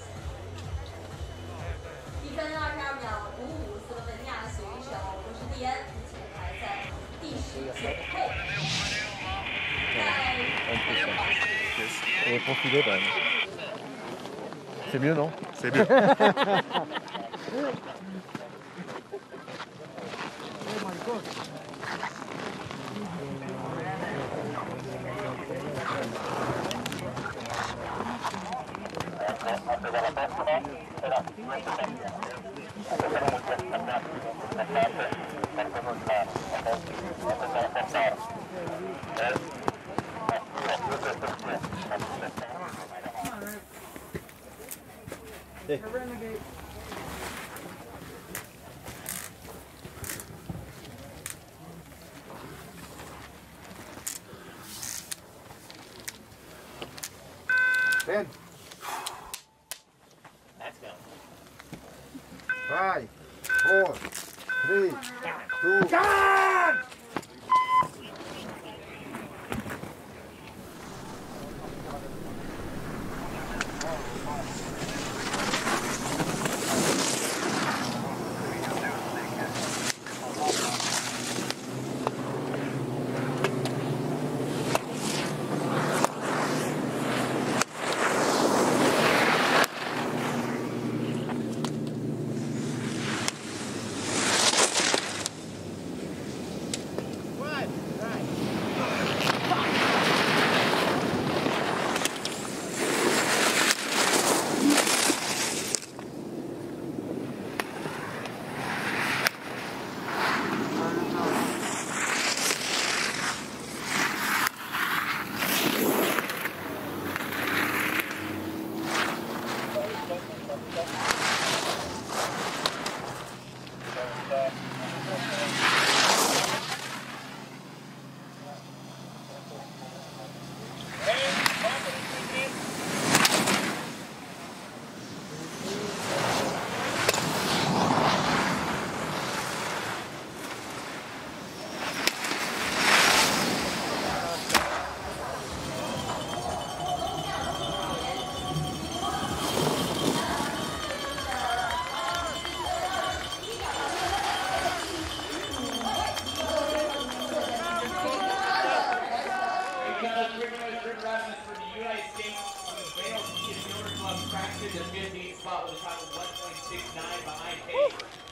一分二十二秒五五，斯洛文尼亚选手不是第 N， 目前排在第十九位。 On va profiler quand même. C'est mieux, non? C'est mieux. Hey. ten. Let's go. Five, four, three, two. God! Jackson, the fifteenth spot with a time of one point six nine behind Kate.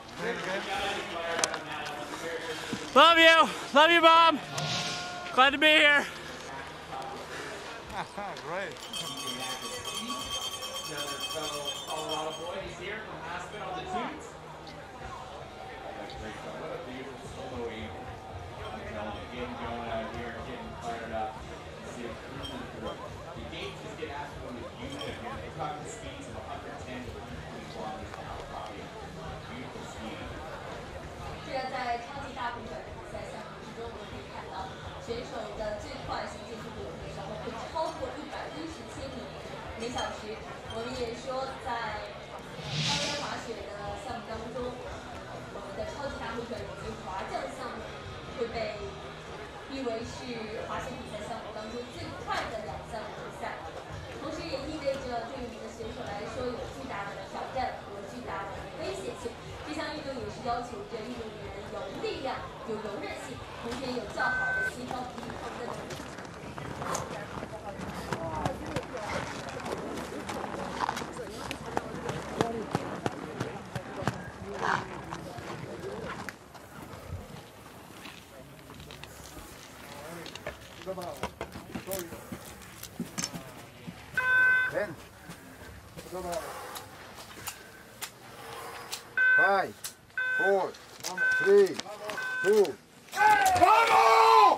Love you. Love you, Mom. Glad to be here. Great. Another fellow Colorado boy. He's here from Aspen on the tubes. That's great. What a beautiful soloing. I'm telling you, getting going out here, getting fired up. See it cruising through. The gates just get asked for the unit here. They're talking speeds of one ten to one twenty kilometers per hour. Probably beautiful speed. 这个在超级大回转的比赛项目之中，我们可以看到选手的最快行进速度有的时候会超过一百一十千米每小时。我们也说，在超压滑雪的项目当中，我们的超级大回转以及滑降项目会被誉为是滑雪比赛项目当中最快的两项比赛，同时也意味着对于我们的选手来说有巨大的挑战，有巨大的危险性。这项运动也是要求着运动员有力量、有柔韧性，同时也有较好的协调体力抗震能力。 Ten. Five, four, three, two. Vamos!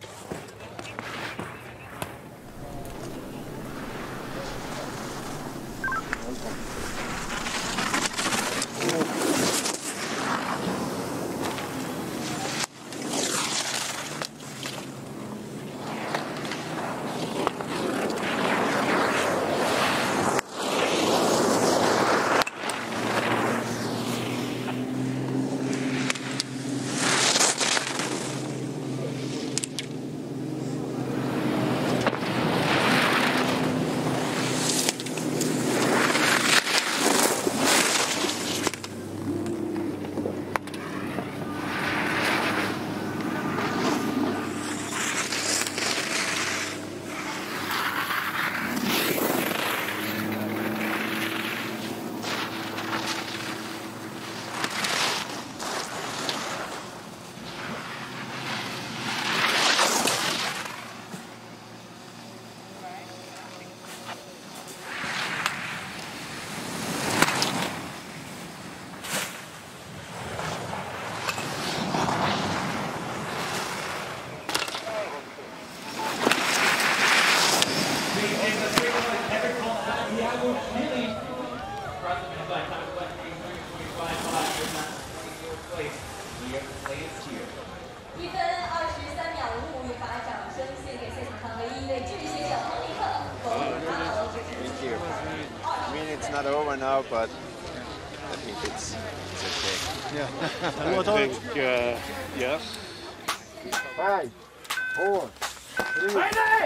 Not over now, but I think it's, it's okay. Yeah. I think, uh, yes. Five, four, three.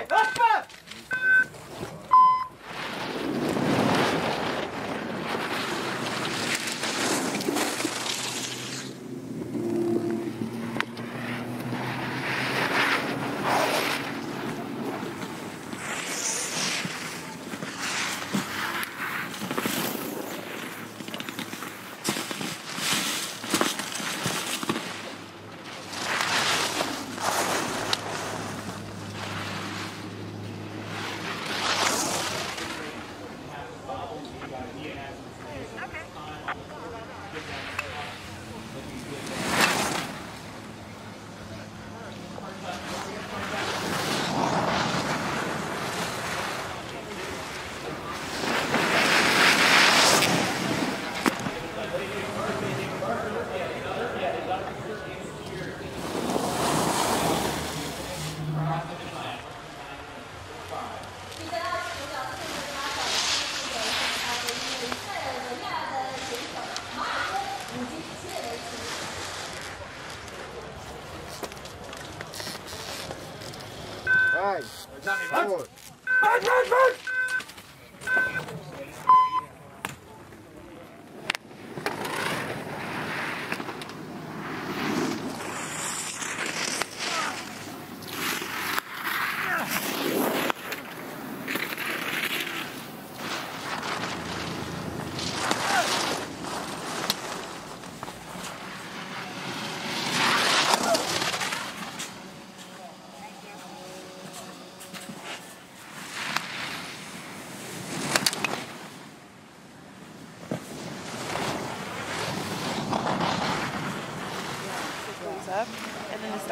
Five, four. Back, back, back!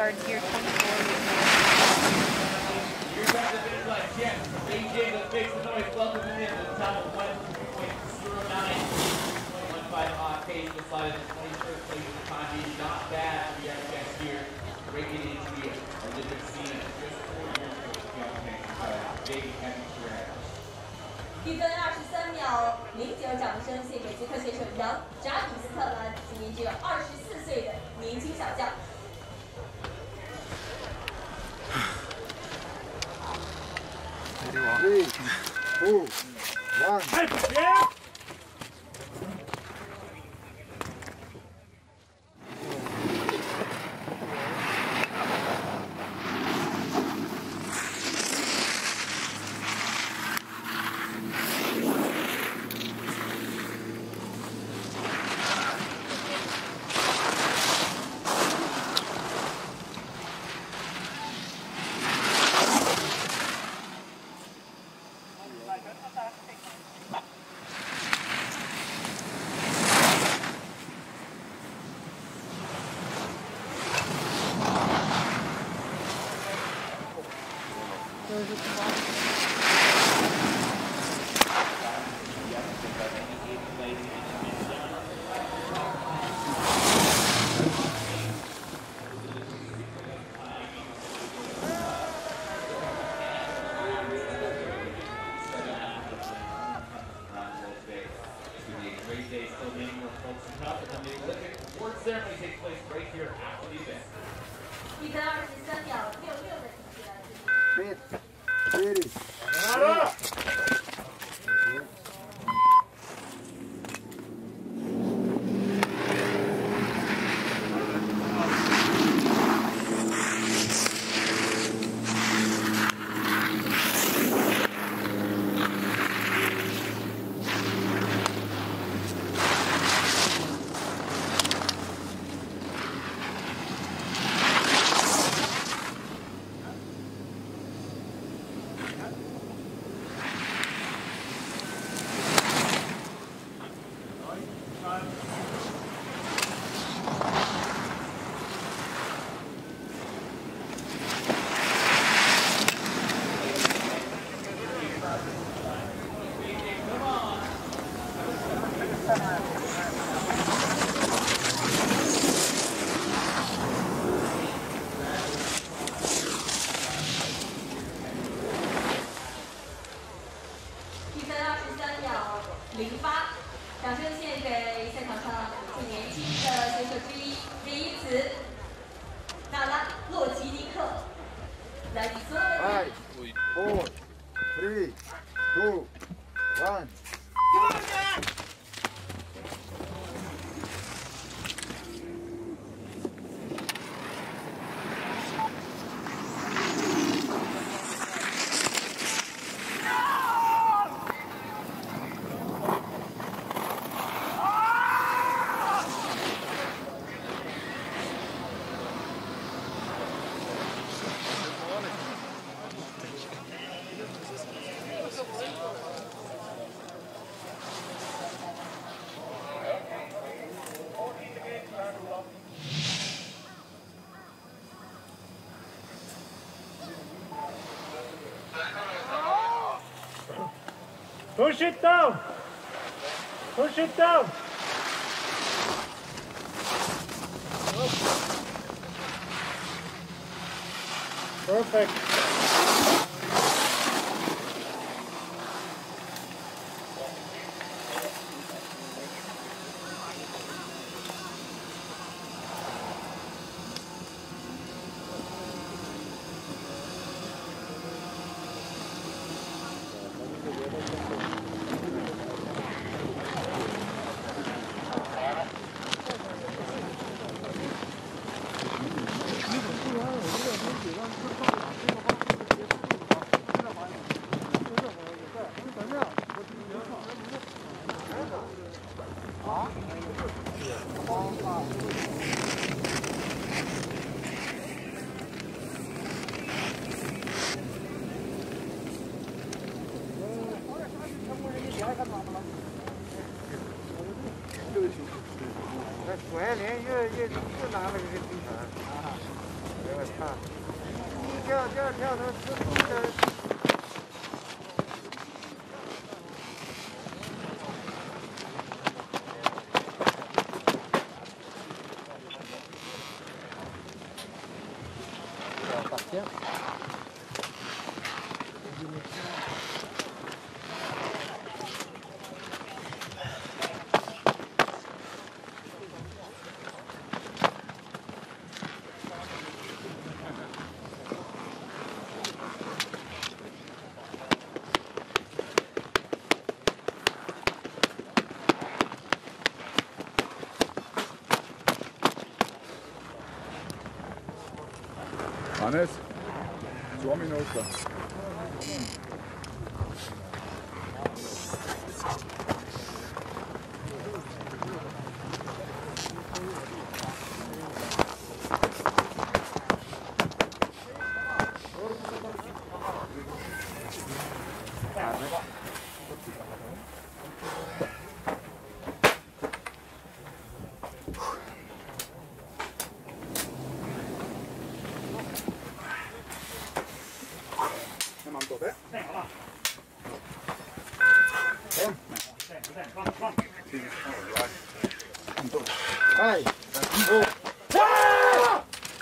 guards here, twenty-four. Here's back to the finish line. Champ, A J, let's make some noise. Welcome him in to the top of one point zero nine. one five odd pace, the slide in the twenty-first place in the time being not bad for the F X here. Breaking into the Olympic scene just four years ago. Big heavy career. 一分二十三秒零九，掌声献给捷克选手杨扎比斯特兰，今年只有二十四岁的年轻小将。 Three, two, one. Yeah. Ceremony takes place right here after the event. 一分二十三秒六六的成绩来自。 Fifth, thirty. Five, four, three, two, one. Push it down! Push it down! Perfect. 跳跳跳的是不是？ Hannes, zwei Minuten. Hey! Oh! Ah!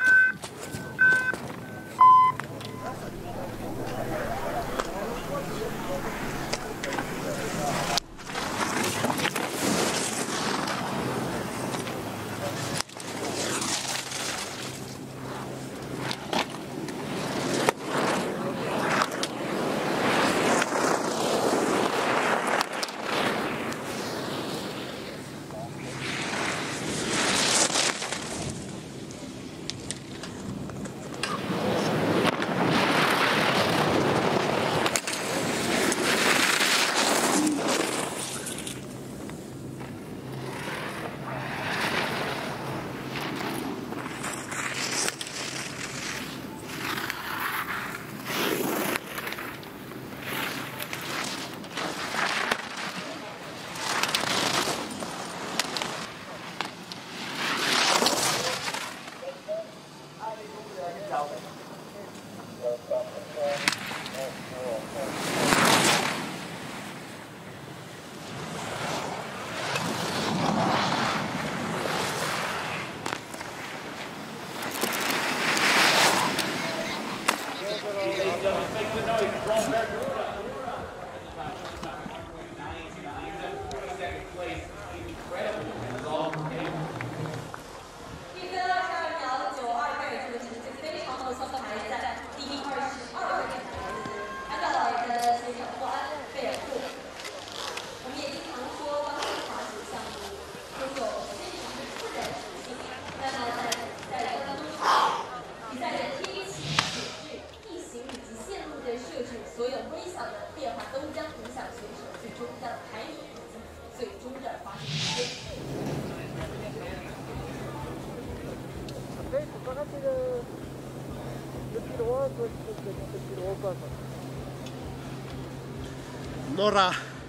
Nora.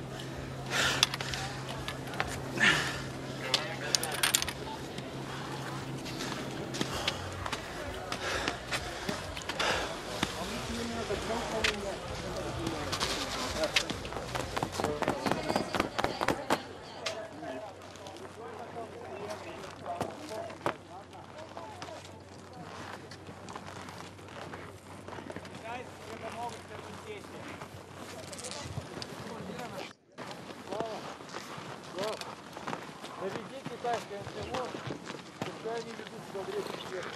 Наведите тачкой всего, пускай они ведут сюда в реку сверху.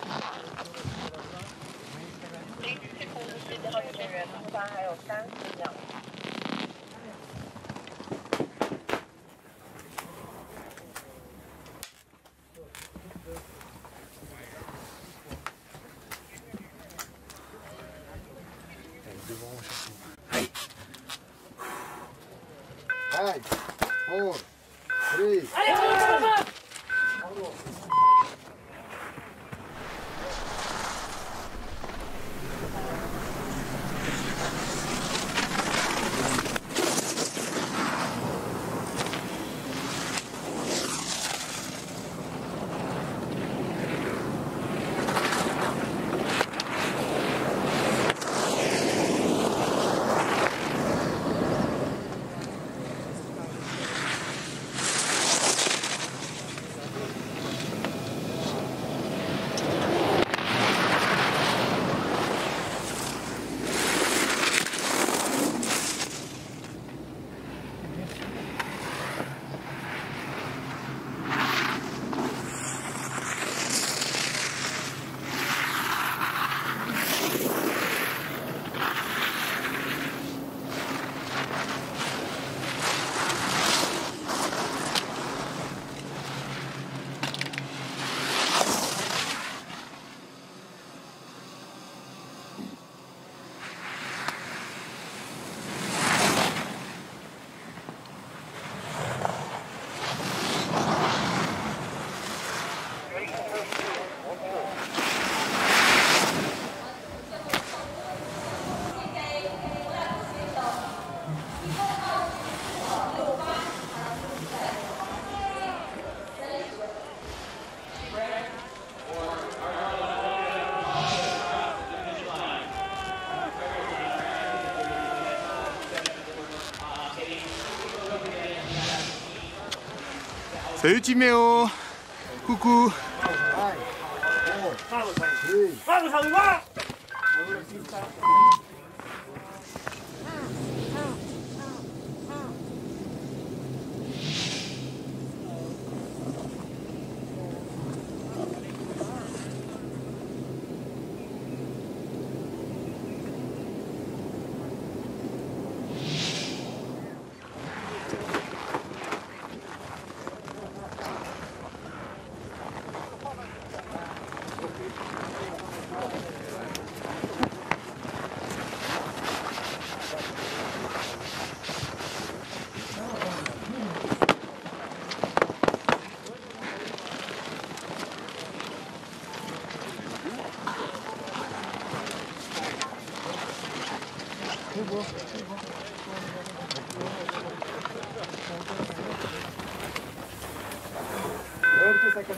trидцать секунд до следующего ряда. Туда还有三十秒。 Five, four, three. Salut Timéo. Coucou. thirty seconds.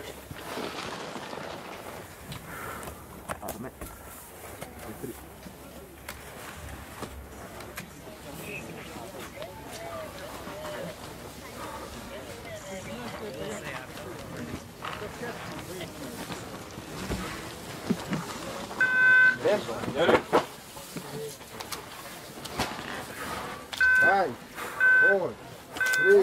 Five, four, three,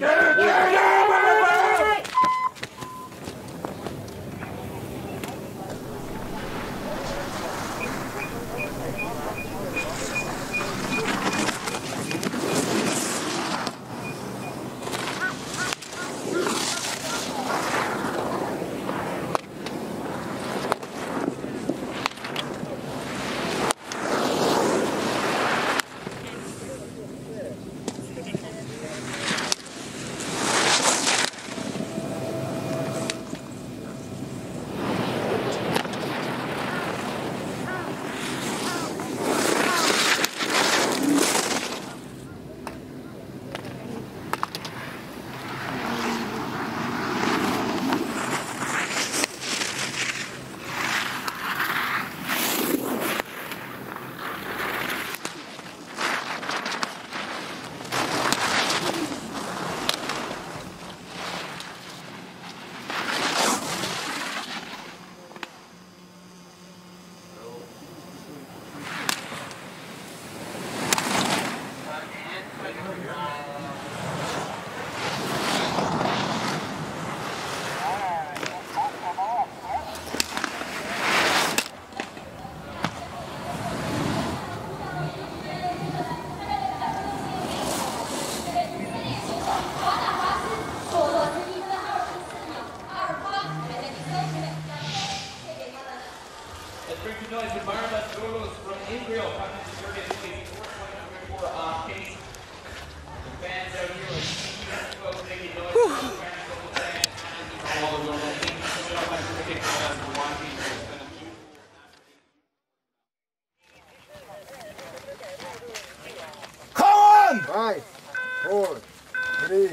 Let's bring to noise Environment Golos from Israel coming to thirtieth place four point number four uh, case. The fans out here like folks making noise. All of them coming up on cricket class for watching. Come on! Five, four, three.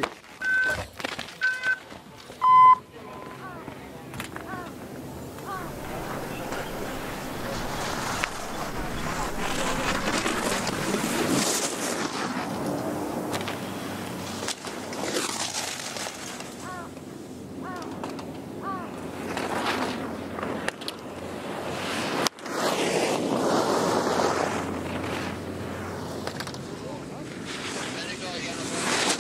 Let it go again.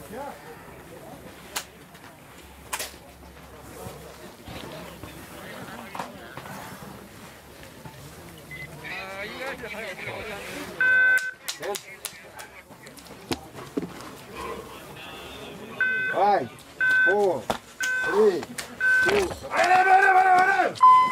Five, four, three, two. Vale, vale, vale, vale.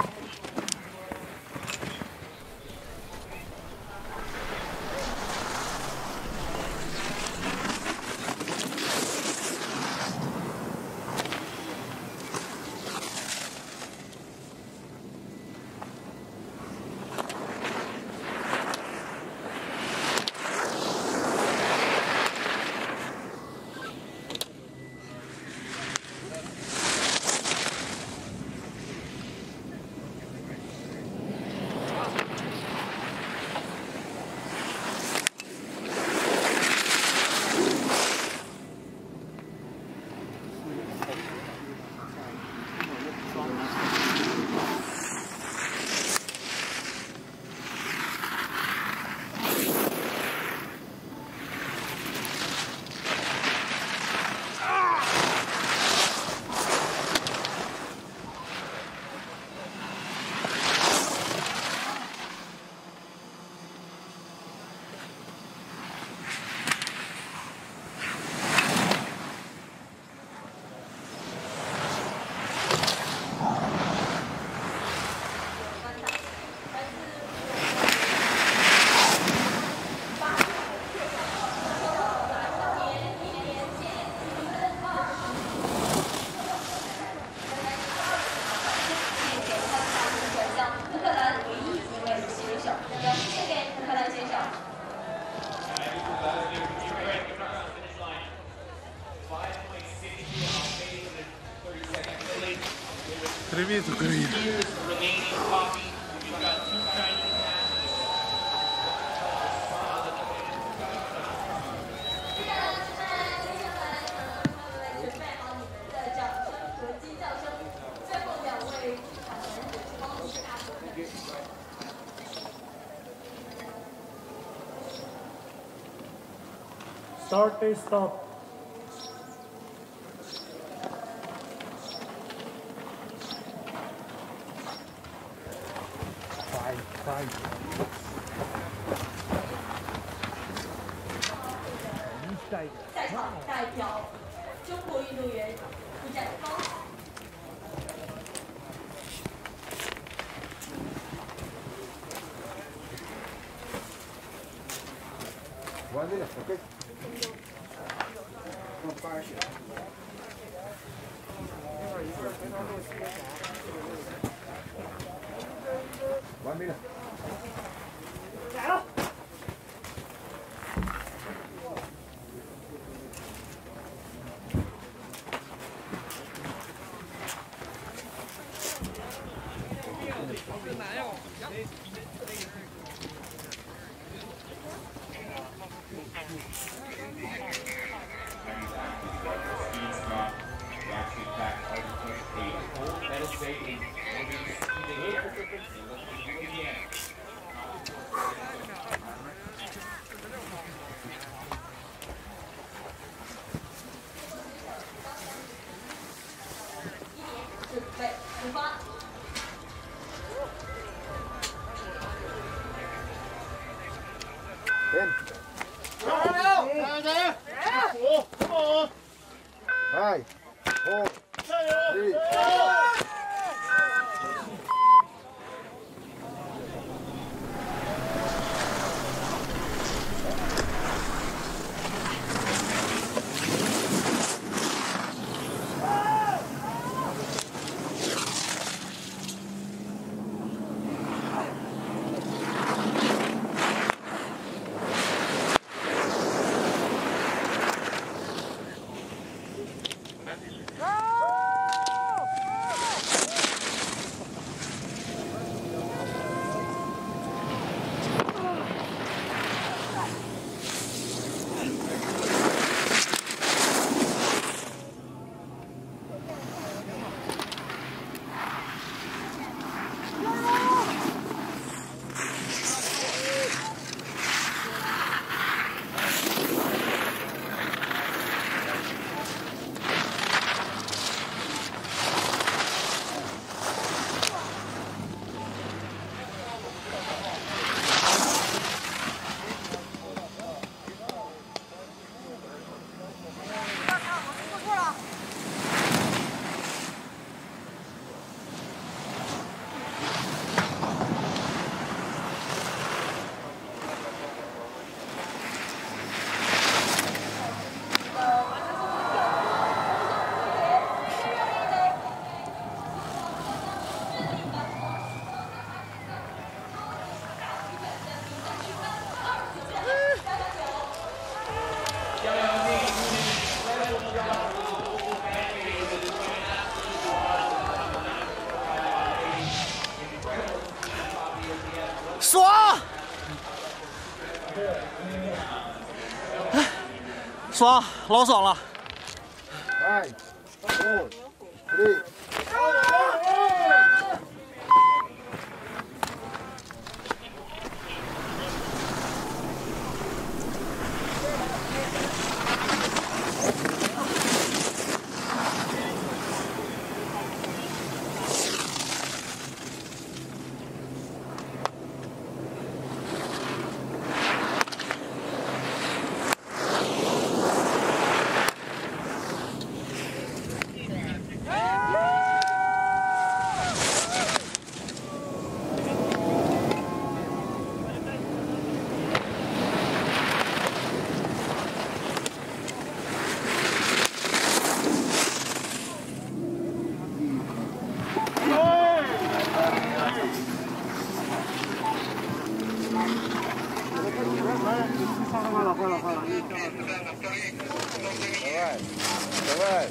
Привіт, Україна. Start and stop. Five, five. 在场代表中国运动员出战高考。 One minute, okay? One fire shot. One minute. 来了。 准备出发。 Ten. Five, four, three. 爽！爽，老爽了。 Five, four, three. Давай, давай.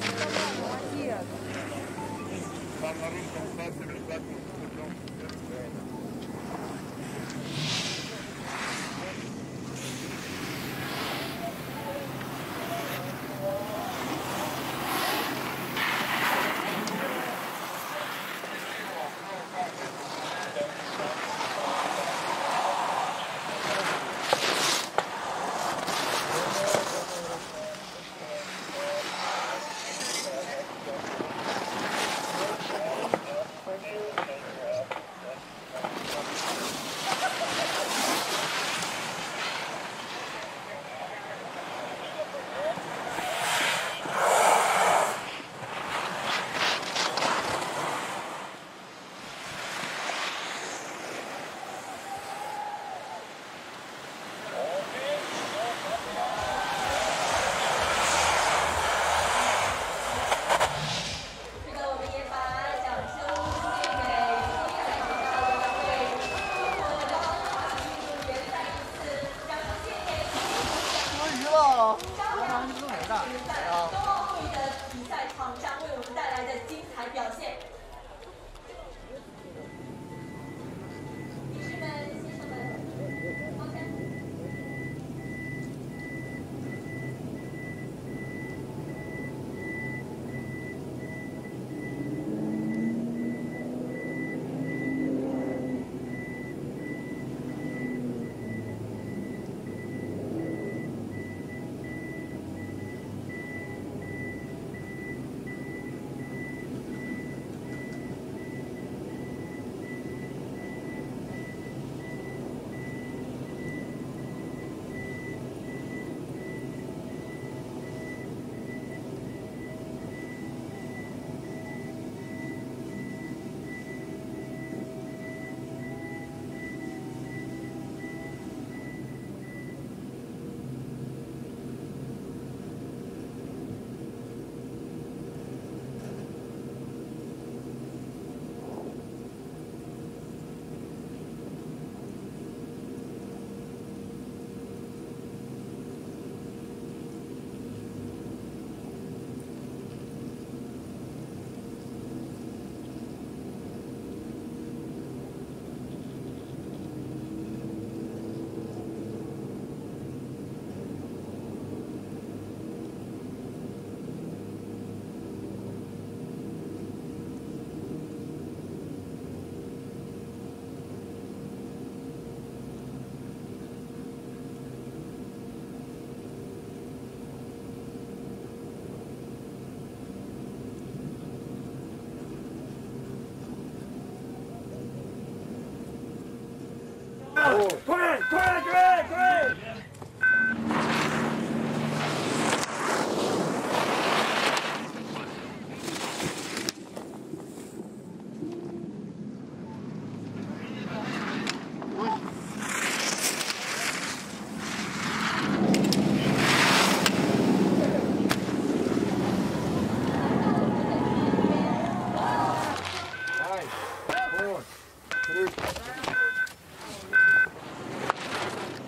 Oh, quick, quick, quick, quick! Five, four, three.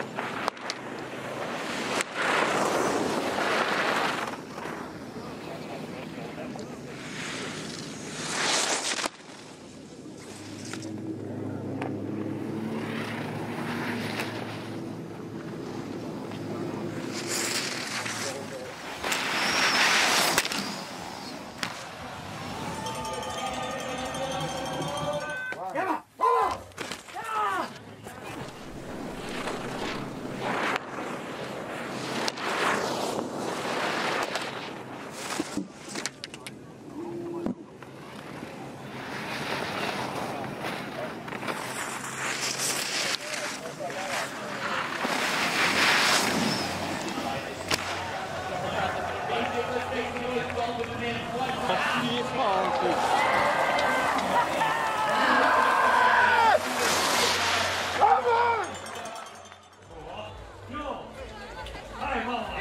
太棒了！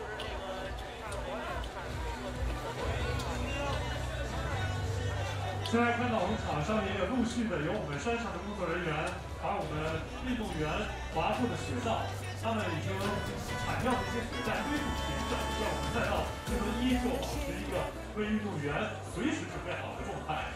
现在看到我们场上也有陆续的有我们山上的工作人员，把我们运动员滑过的雪道，他们已经铲掉这些雪在堆筑平整，让我们赛道就能依旧保持一个为运动员随时准备好的状态。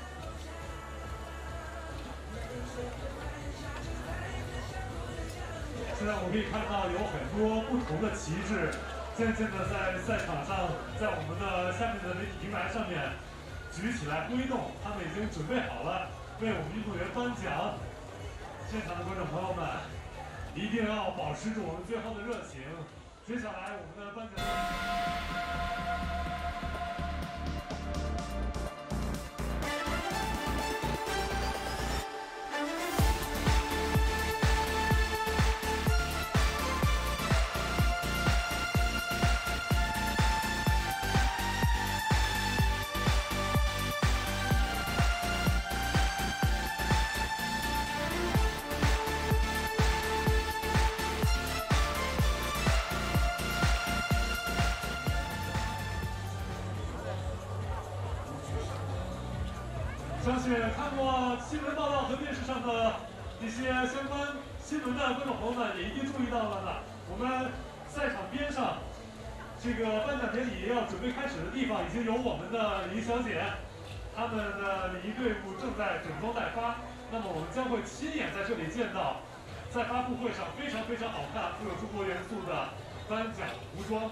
现在我们可以看到有很多不同的旗帜，渐渐的在赛场上，在我们的下面的媒体平台上面举起来挥动，他们已经准备好了为我们运动员颁奖。现场的观众朋友们，一定要保持住我们最后的热情。接下来我们的颁奖。相信看过新闻报道和电视上的一些相关新闻的观众朋友们也一定注意到了呢。我们赛场边上这个颁奖典礼要准备开始的地方，已经有我们的礼仪小姐，他们的礼仪队伍正在整装待发。那么我们将会亲眼在这里见到，在发布会上非常非常好看、富有中国元素的颁奖服装。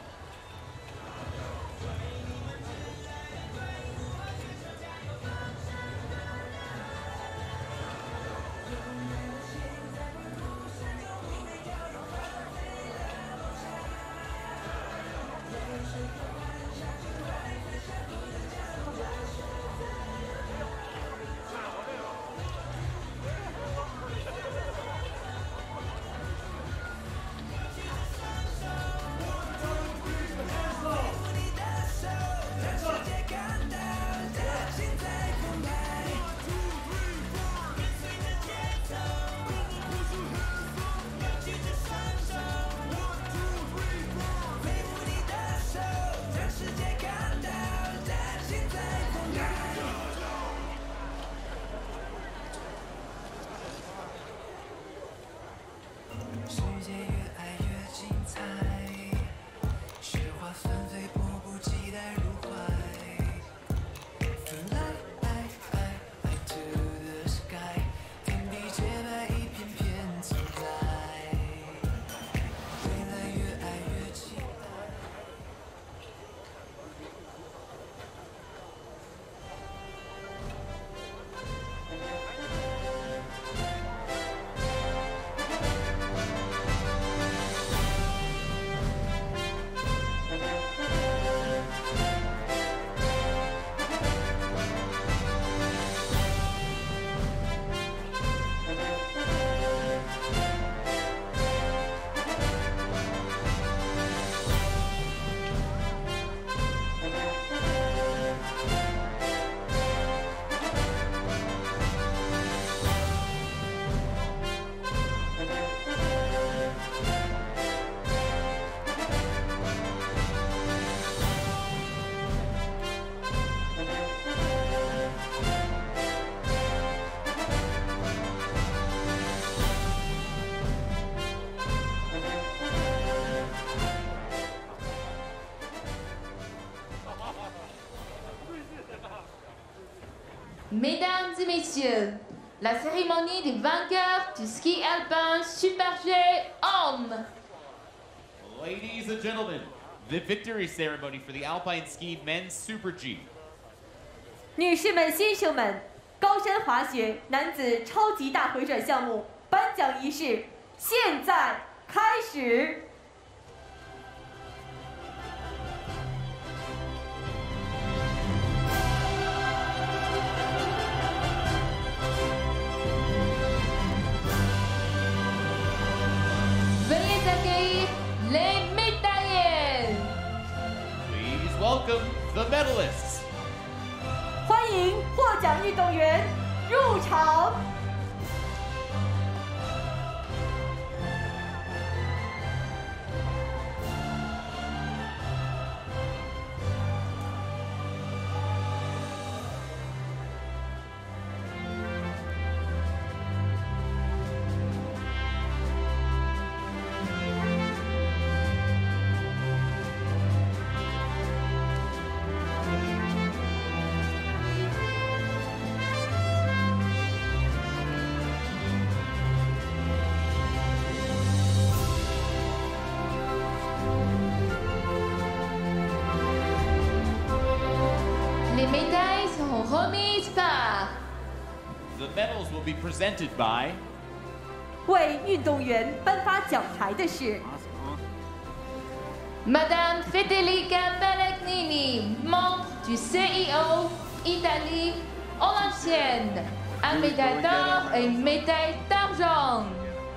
Mesdames et messieurs, la cérémonie des vainqueurs du ski alpin Super G Homme. Ladies and gentlemen, the victory ceremony for the Alpine Ski Men's Super G. 女士们、先生们，高山滑雪男子超级大回转项目颁奖仪式现在开始。Veuillez accueillir les médaillés. Please welcome the medalists. 迎获奖运动员入场。 Les médailles seront remises par The medals will be presented by 为运动员颁发奖牌的是 Madame Federica Palagnini, membre du C I O Italie Olympienne, un médaille d'or et une médaille d'argent.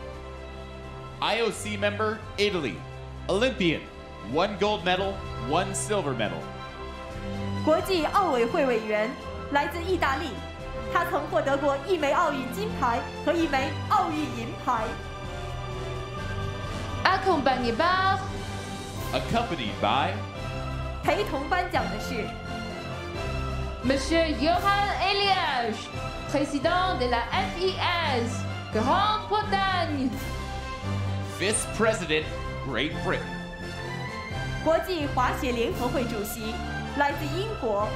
I O C member Italy, Olympian, one gold medal, one silver medal. 国际奥委会委员，来自意大利，他曾获得过一枚奥运金牌和一枚奥运银牌。 Accompagné par Accompanied by 陪同颁奖的是 Monsieur Johan Elias, président de la F I S, Grande-Bretagne. Vice President, Great Britain. 国际滑雪联合会主席，来自英国。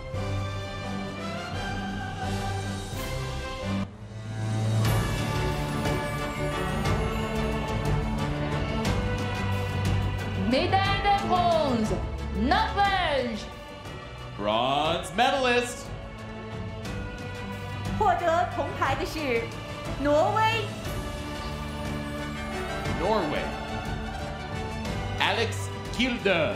Médaille de bronze, Norvège. Bronze medalist 获得铜牌的是挪威。 Norway. Alex Kilde.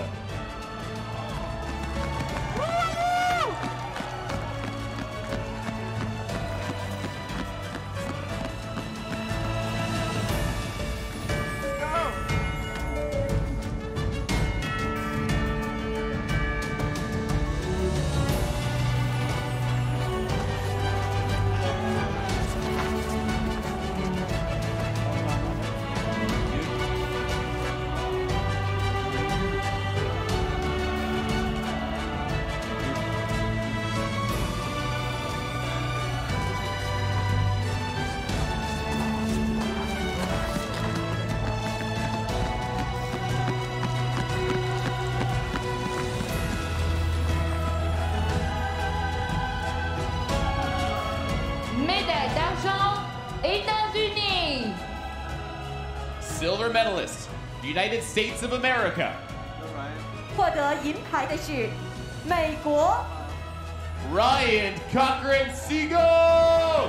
Médaille d'argent, États-Unis. Silver medalist, United States of America. 获得银牌的是美国。 Ryan Cochran Seagull.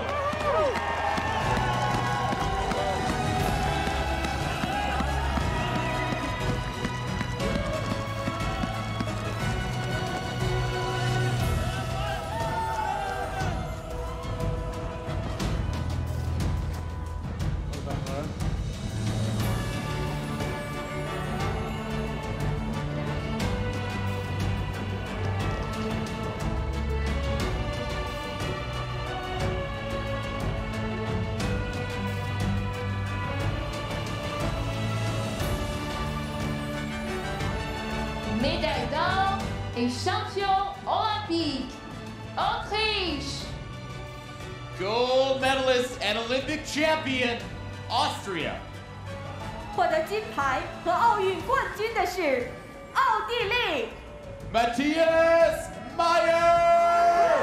Médaille d'or et champion olympique, Autriche. Gold medalist and Olympic champion, Austria. 获得金牌和奥运冠军的是奥地利。 Matthias Meyer.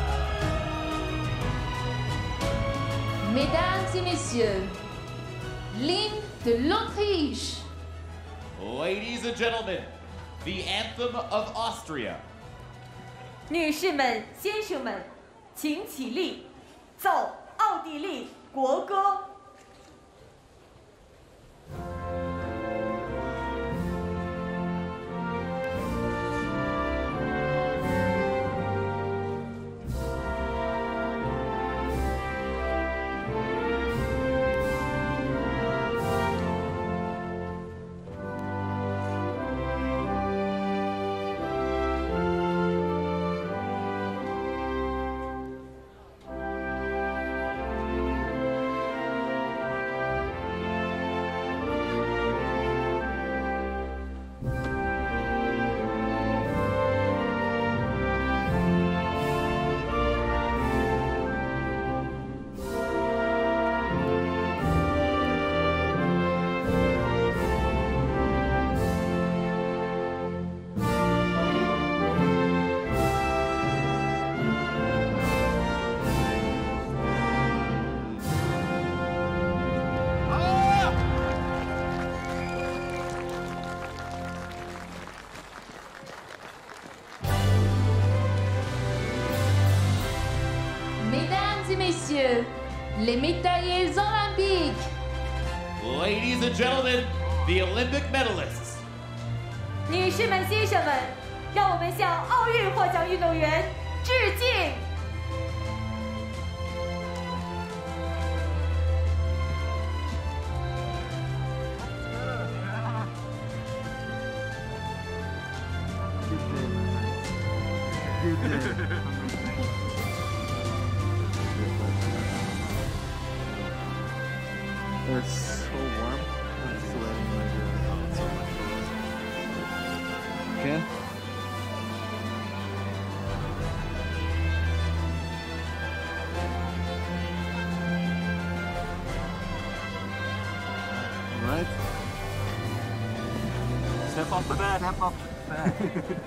Mesdames et messieurs, l'hymne de l'Autriche. Ladies and gentlemen, the anthem of Austria. 女士们、先生们，请起立，奏奥地利国歌。 Mesdames et messieurs, les médaillés olympiques. Ladies and gentlemen, the Olympic medalists. 女士们、先生们，让我们向奥运获奖运动员致敬。 It's so warm. I'm sweating like uh, so much. Okay. Right. Step off the bed. Step off the bed.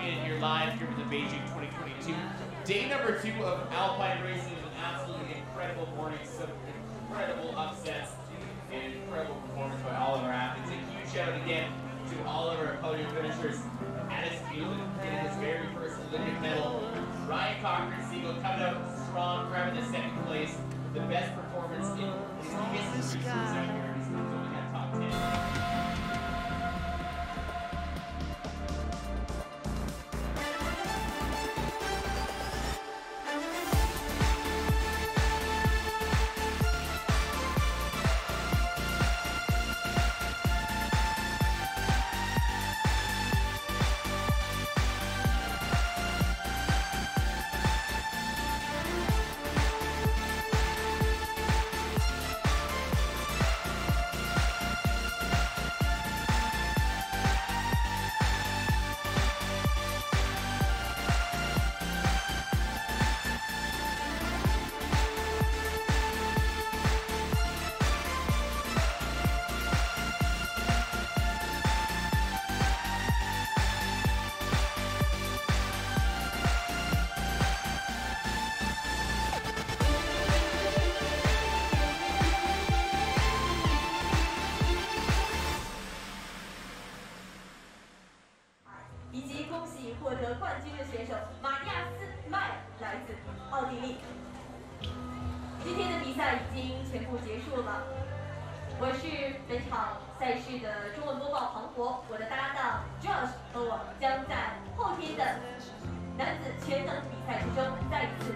in here live here with the Beijing twenty twenty-two. Day number two of Alpine racing is an absolutely incredible morning. Some incredible upsets and incredible performance by all of our athletes. A huge shout out again to all of our podium finishers. Addis Field getting his very first Olympic medal. Ryan Cochran Siegel coming out strong, grabbing the second place. The best performance in his history out here. He's only got top ten. 以及恭喜获得冠军的选手马亚斯迈尔，来自奥地利。今天的比赛已经全部结束了，我是本场赛事的中文播报庞博，我的搭档 Josh 和我将在后天的男子全能比赛之中再一次